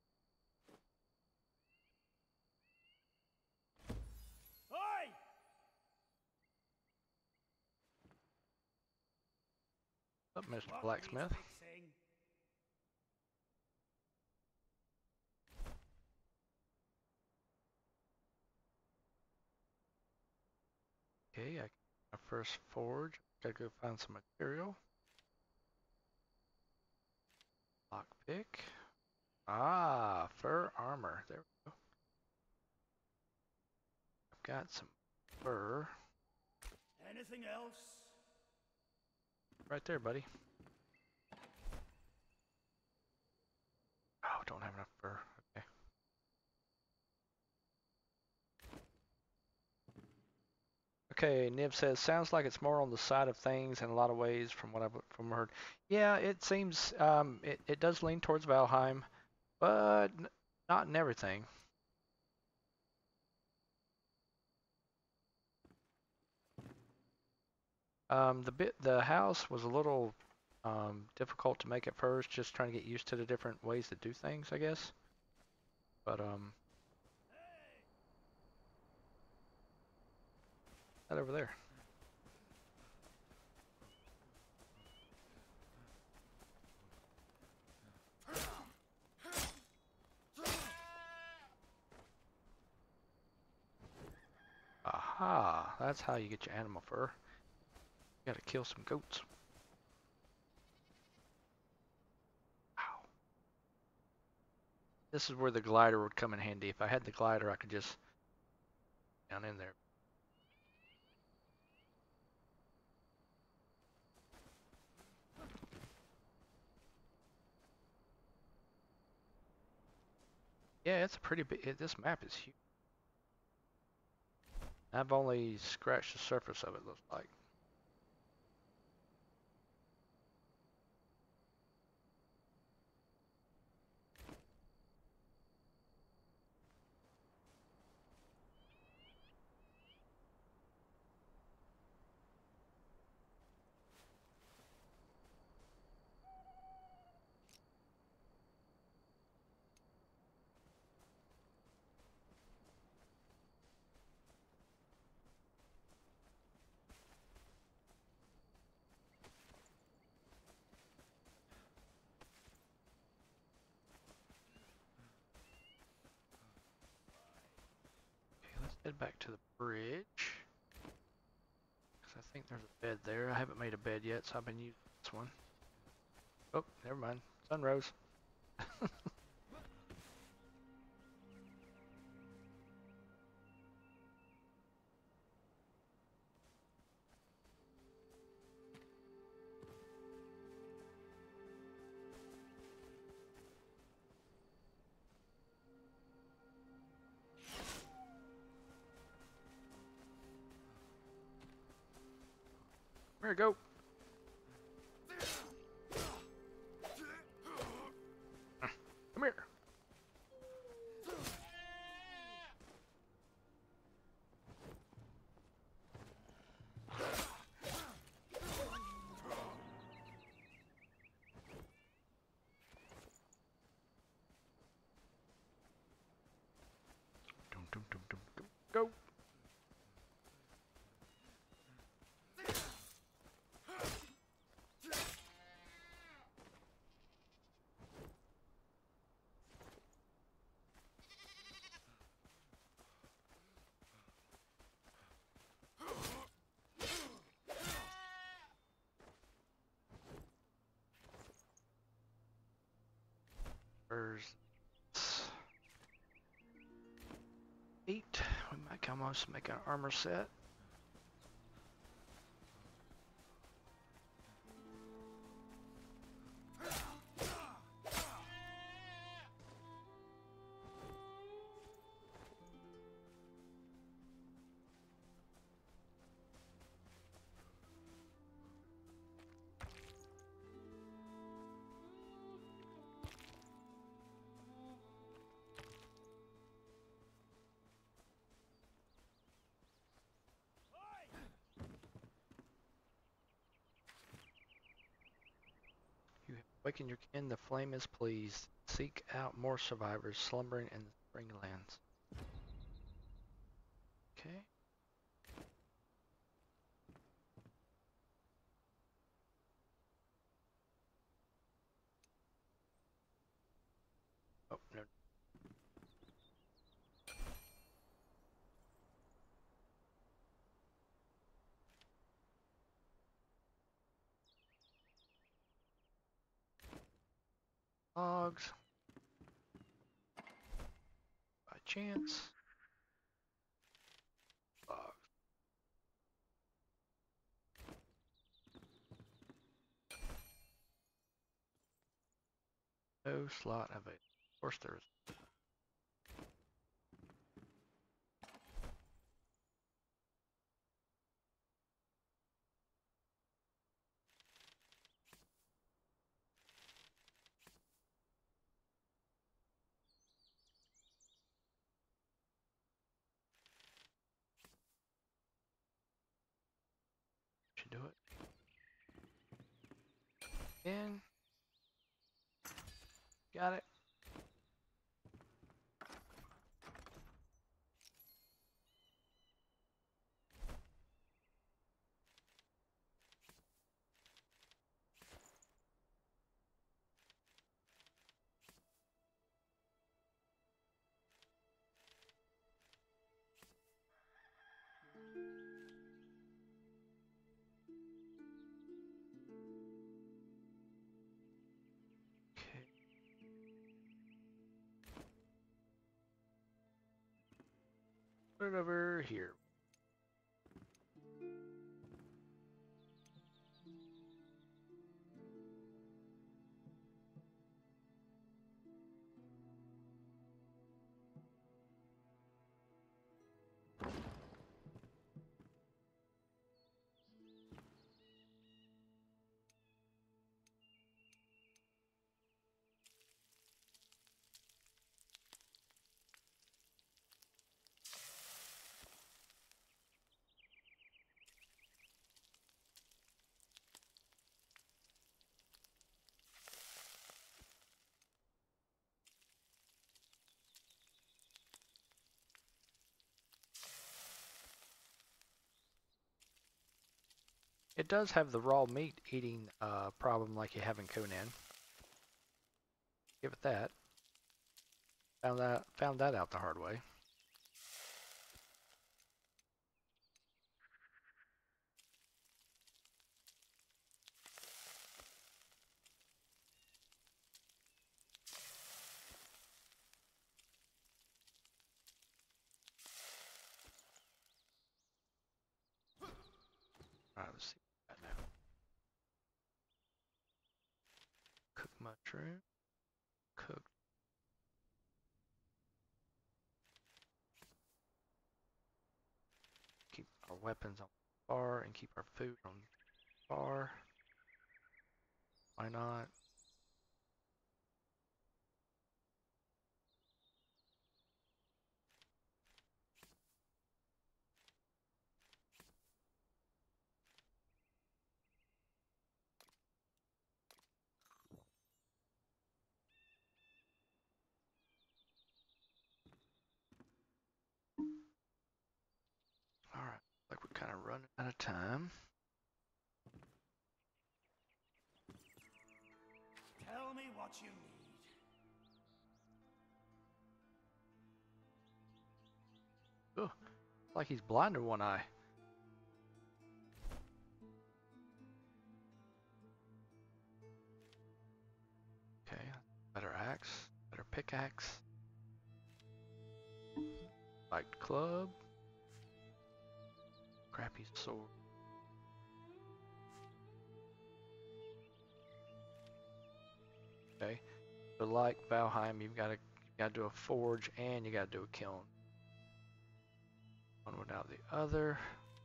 Oi! What's up, Mr. What Blacksmith? needs fixing? Okay, I first forge. Gotta go find some material. Lockpick. Ah, fur armor. There we go. I've got some fur. Anything else? Right there, buddy. Oh, don't have enough fur. Okay. Okay, Nib says, sounds like it's more on the side of things in a lot of ways from what I've heard. Yeah, it seems it does lean towards Valheim, but not in everything. The house was a little difficult to make at first, just trying to get used to the different ways to do things, I guess. But that over there. Aha, that's how you get your animal fur. You gotta kill some goats. Wow. This is where the glider would come in handy. If I had the glider, I could just down in there. Yeah, it's a pretty big. This map is huge. I've only scratched the surface of it, looks like. Okay, let's head back to the bridge. Because I think there's a bed there. I haven't made a bed yet, so I've been using this one. Oh, never mind. Sun rose. There we go. Come here. Dum, dum, Where's 8? We might almost make an armor set. You have awakened your kin, the flame is pleased. Seek out more survivors slumbering in the spring lands. Okay. Oh, no. Logs. By chance. Logs. No slot available. Of course there is. Should do it. In. Got it. Okay. Put it over here. It does have the raw meat eating problem like you have in Conan. Give it that. Found that out the hard way. Alright, let's see what we got now. Cook mushroom. Cook. Keep our weapons on the bar and keep our food on the bar. Why not? Alright, like we're kind of running out of time. Tell me what you need. Oh, like he's blind in one eye. Okay, better axe. pickaxe. Light club. Crappy sword. Okay. So like Valheim, you gotta do a forge and you gotta do a kiln. One without the other.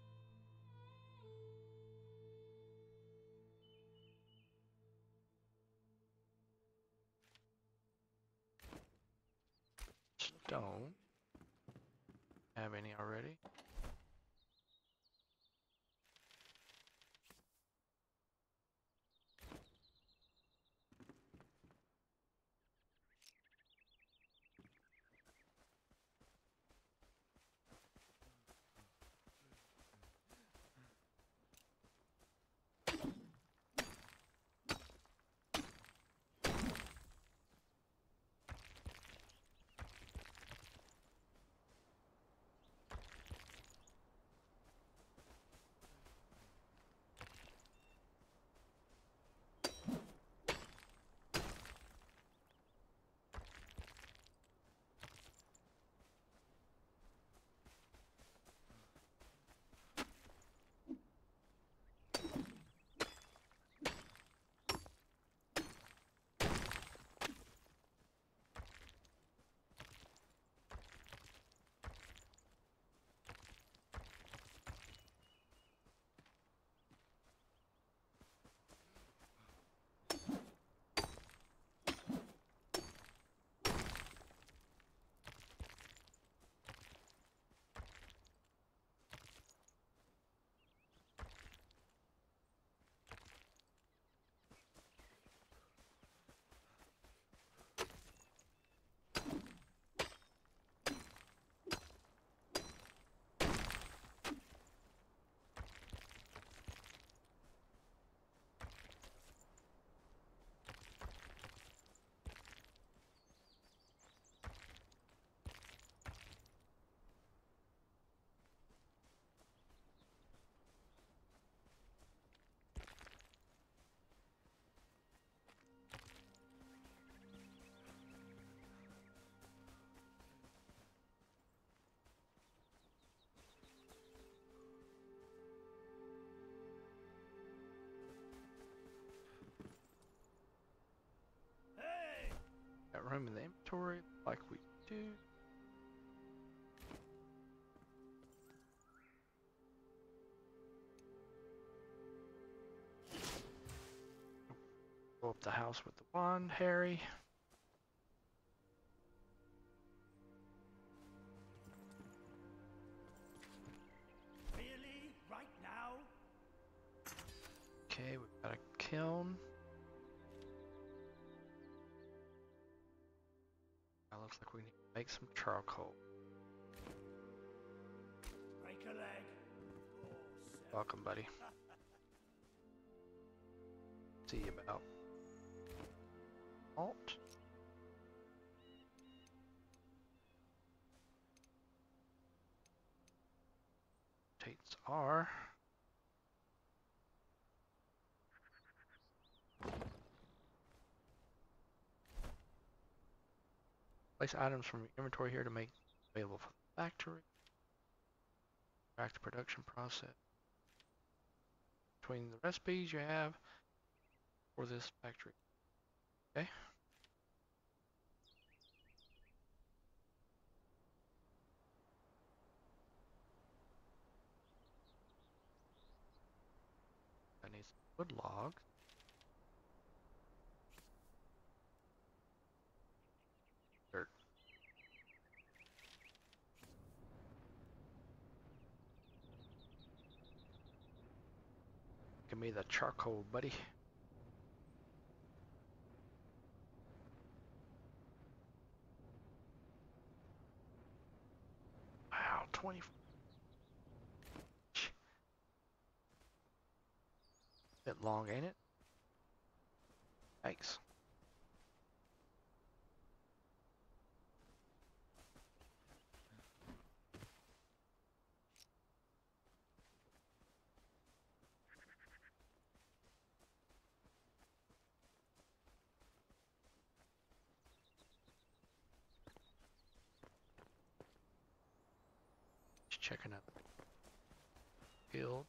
Stone. Have any already? Hey! Got room in the inventory like we do. Go up the house with the wand, Harry. Really? Right now? Okay, we've got a kiln. That looks like we need to make some charcoal. Break a leg. Welcome, buddy. See you about. Alt. Tates are. Place items from your inventory here to make available for the factory. Track the production process. Between the recipes you have for this factory. Okay. I need some wood logs. Dirt. Give me the charcoal, buddy. Wow, 20. Bit long, ain't it? Thanks. checking out guild.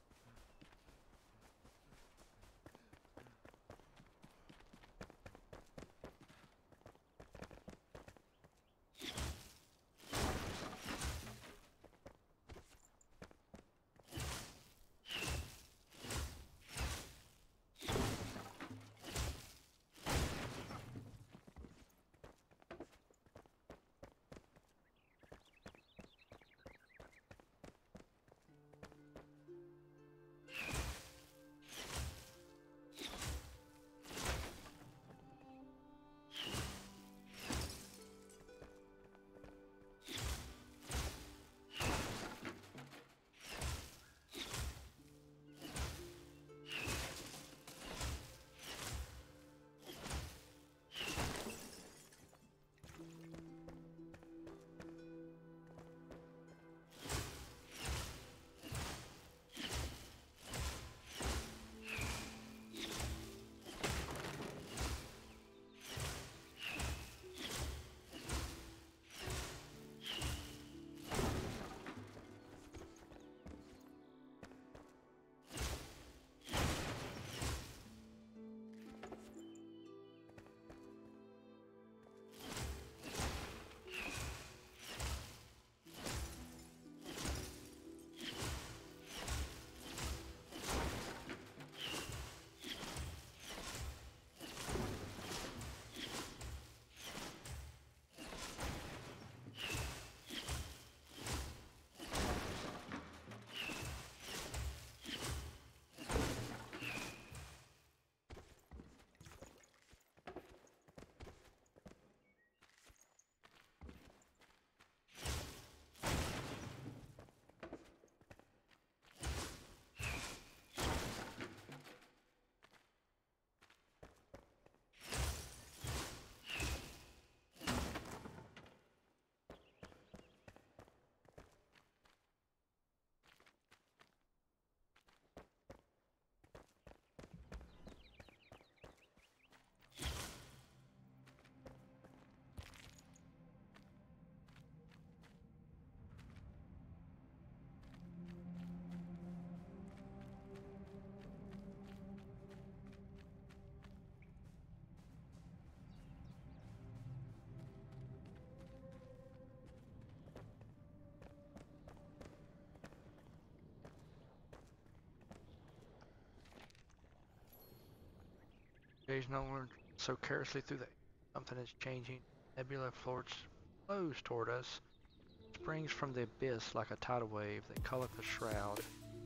Days no longer so carelessly through the something is changing. Nebula flows toward us. Springs from the abyss like a tidal wave. They call it the Shroud.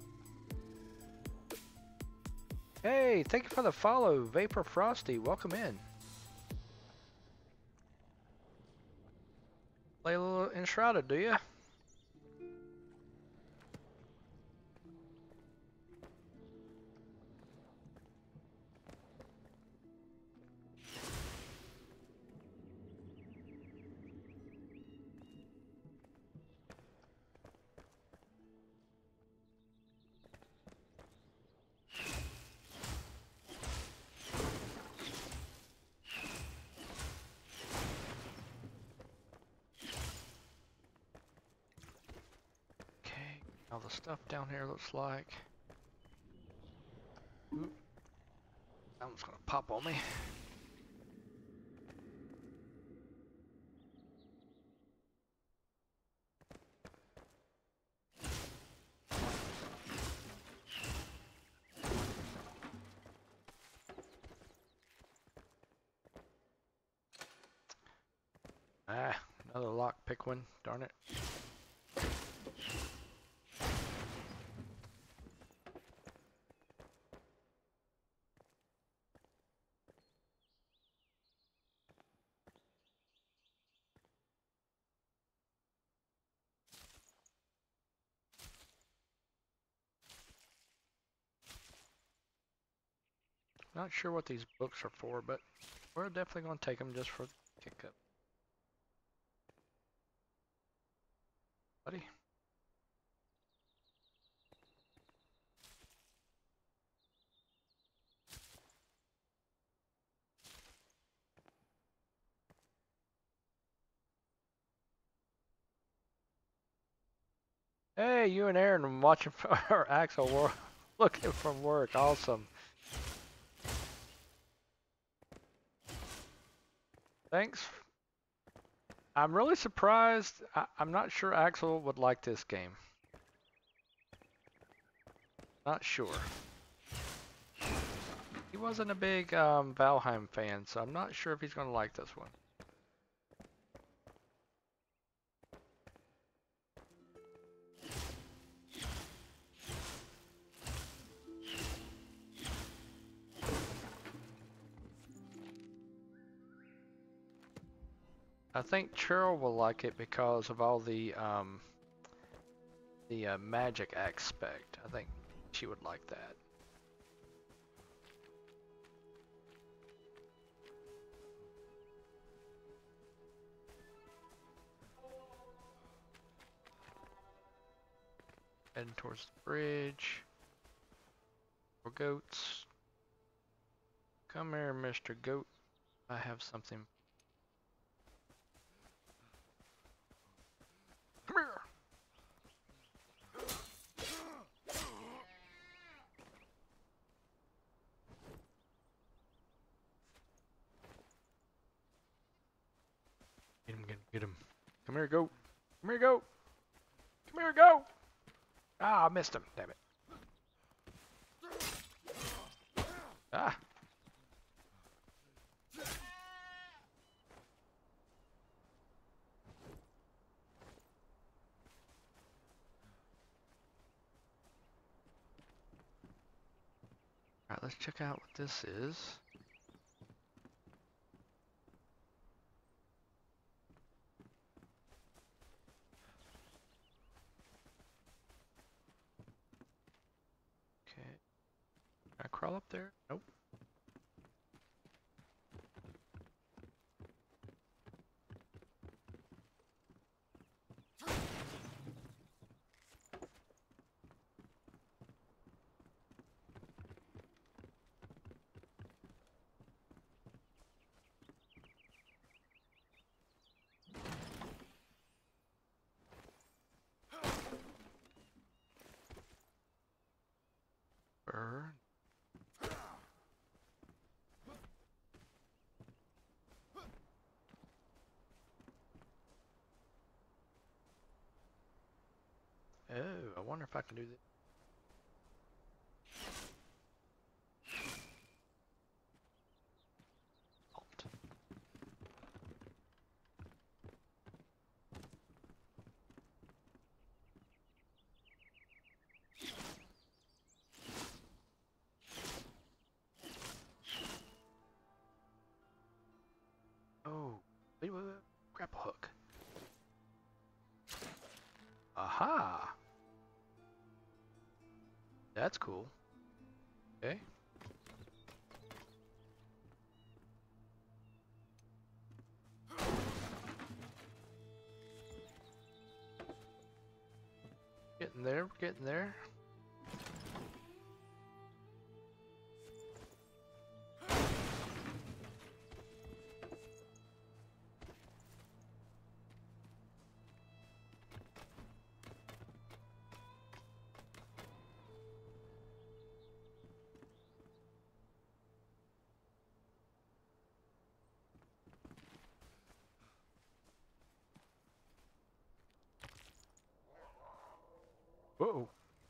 Hey, thank you for the follow, Vapor Frosty. Welcome in. Play a little Enshrouded, do ya? All the stuff down here looks like. Oop. That one's gonna pop on me. Ah, another lockpick one, darn it. Not sure what these books are for, but we're definitely going to take them just for the kick up. Buddy. Hey, you and Aaron watching for our Axel looking from work. Awesome. Thanks. I'm really surprised. I'm not sure Axel would like this game. Not sure. He wasn't a big Valheim fan, so I'm not sure if he's going to like this one. I think Cheryl will like it because of all the magic aspect. I think she would like that. Heading towards the bridge. More goats. Come here, Mr. Goat. I have something. Come here! Get him, get him, get him. Come here, goat. Come here, goat. Come here, goat. Ah, I missed him. Damn it. Ah. Alright, let's check out what this is. Okay. Can I crawl up there? Nope. Burn. Oh, I wonder if I can do this. Alt. Oh, wait, wait, wait. Grapple hook. Aha! That's cool. Okay. Getting there, getting there. Whoa.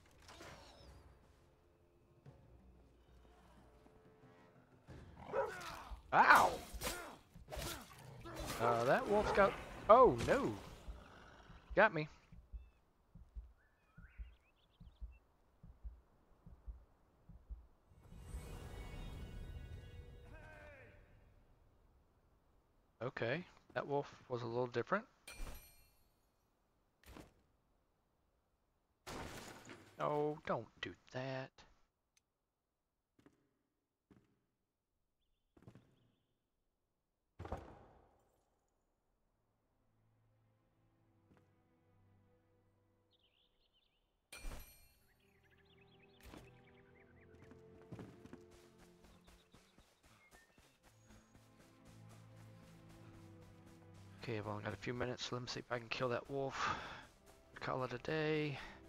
Ow! That wolf's got... Oh, no! Got me. Okay, that wolf was a little different. Oh, don't do that. Okay, I've only got a few minutes, so let me see if I can kill that wolf. Call it a day.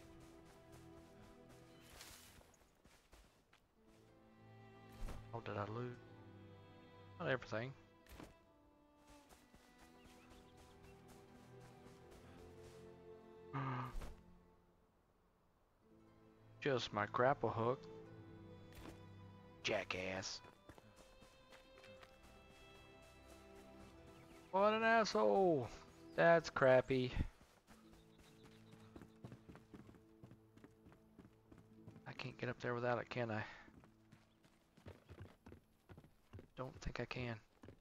Oh, did I lose? Not everything. Just my grapple hook. Jackass. What an asshole! That's crappy. I can't get up there without it, can I? Don't think I can.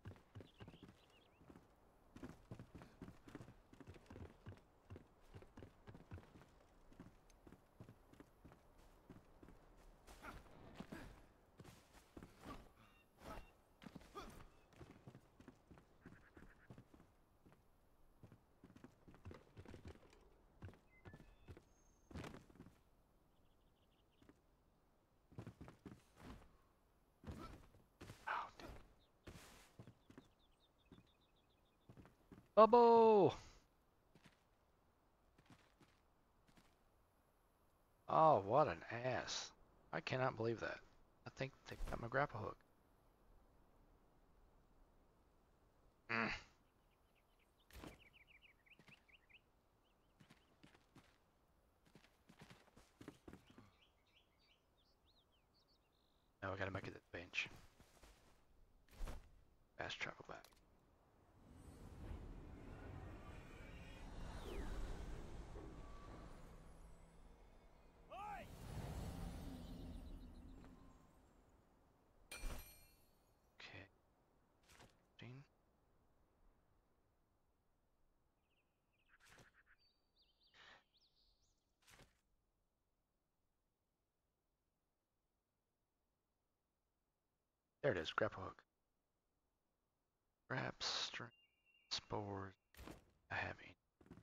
Bubble! Oh, what an ass. I cannot believe that. I think they got my grapple hook. Mm. Now I gotta make it to the bench. Fast travel back. Oi! Okay. 15. There it is, grapple hook. Scraps, string, spores. I have any.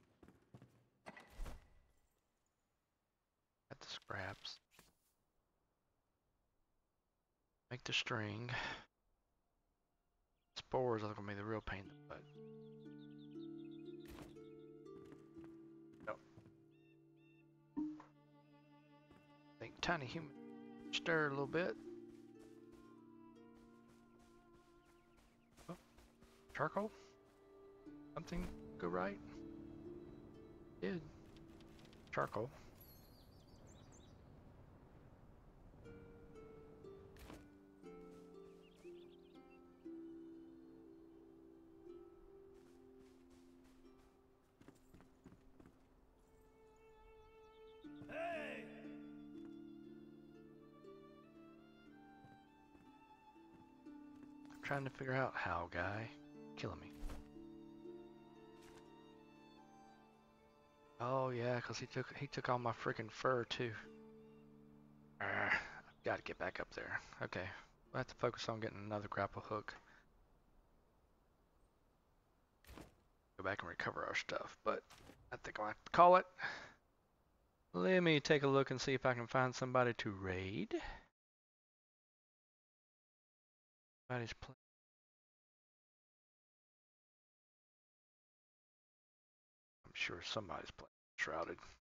Got the scraps. Make the string. Spores are gonna be the real pain in the butt. Nope. Think tiny human. Stir a little bit. Oh, charcoal? Something go right? Did. Charcoal. Hey! I'm trying to figure out how, guy. Killing me. Oh yeah, 'cause he took all my freaking fur too. I've got to get back up there. Okay, we'll have to focus on getting another grapple hook. Go back and recover our stuff, but I think I'll have to call it. Let me take a look and see if I can find somebody to raid. Somebody's playing. I'm sure somebody's playing Shrouded.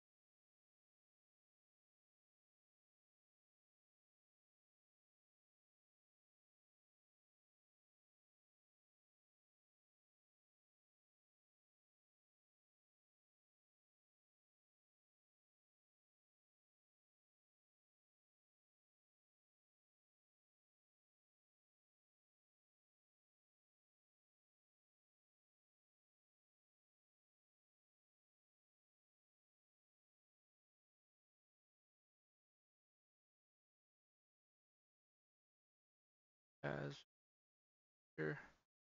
Guys, here.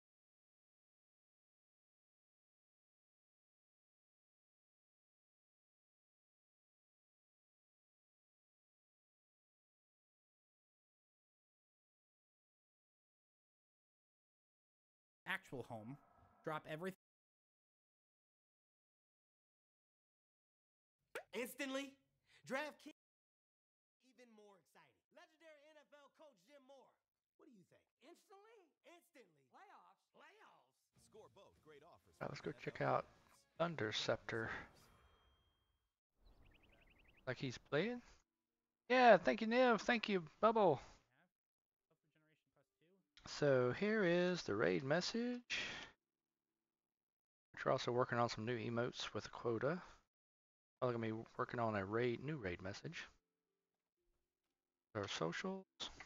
Actual home, drop everything instantly. DraftKings even more exciting. Legendary NFL coach Jim Moore. What do you think? Instantly? Instantly. Playoffs. Playoffs. Score both great offers. Right, let's go check out Thunderceptor. Like he's playing? Yeah, thank you, Nev. Thank you, Bubble. So here is the raid message. We're also working on some new emotes with a quota. Probably gonna be working on a new raid message. Our socials.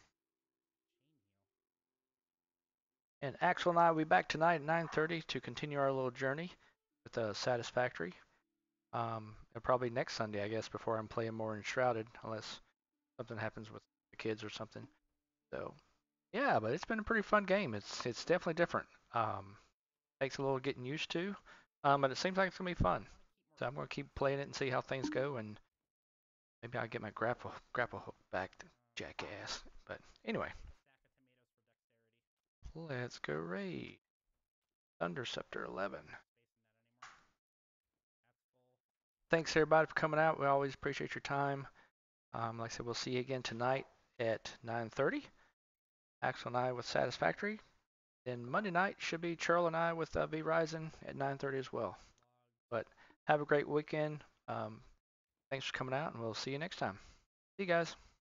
And Axel and I will be back tonight at 9:30 to continue our little journey with Satisfactory. And probably next Sunday, I guess, before I'm playing more Enshrouded, unless something happens with the kids or something. So yeah, but it's been a pretty fun game. It's definitely different. Takes a little getting used to, but it seems like it's gonna be fun. So I'm gonna keep playing it and see how things go, and maybe I'll get my grapple hook back, jackass. But anyway, let's go raid. Thunderceptor 11. Thanks everybody for coming out. We always appreciate your time. Like I said, we'll see you again tonight at 9:30. Axel and I with Satisfactory. Then Monday night should be Charles and I with V-Rising at 9:30 as well. But have a great weekend. Thanks for coming out, and we'll see you next time. See you guys.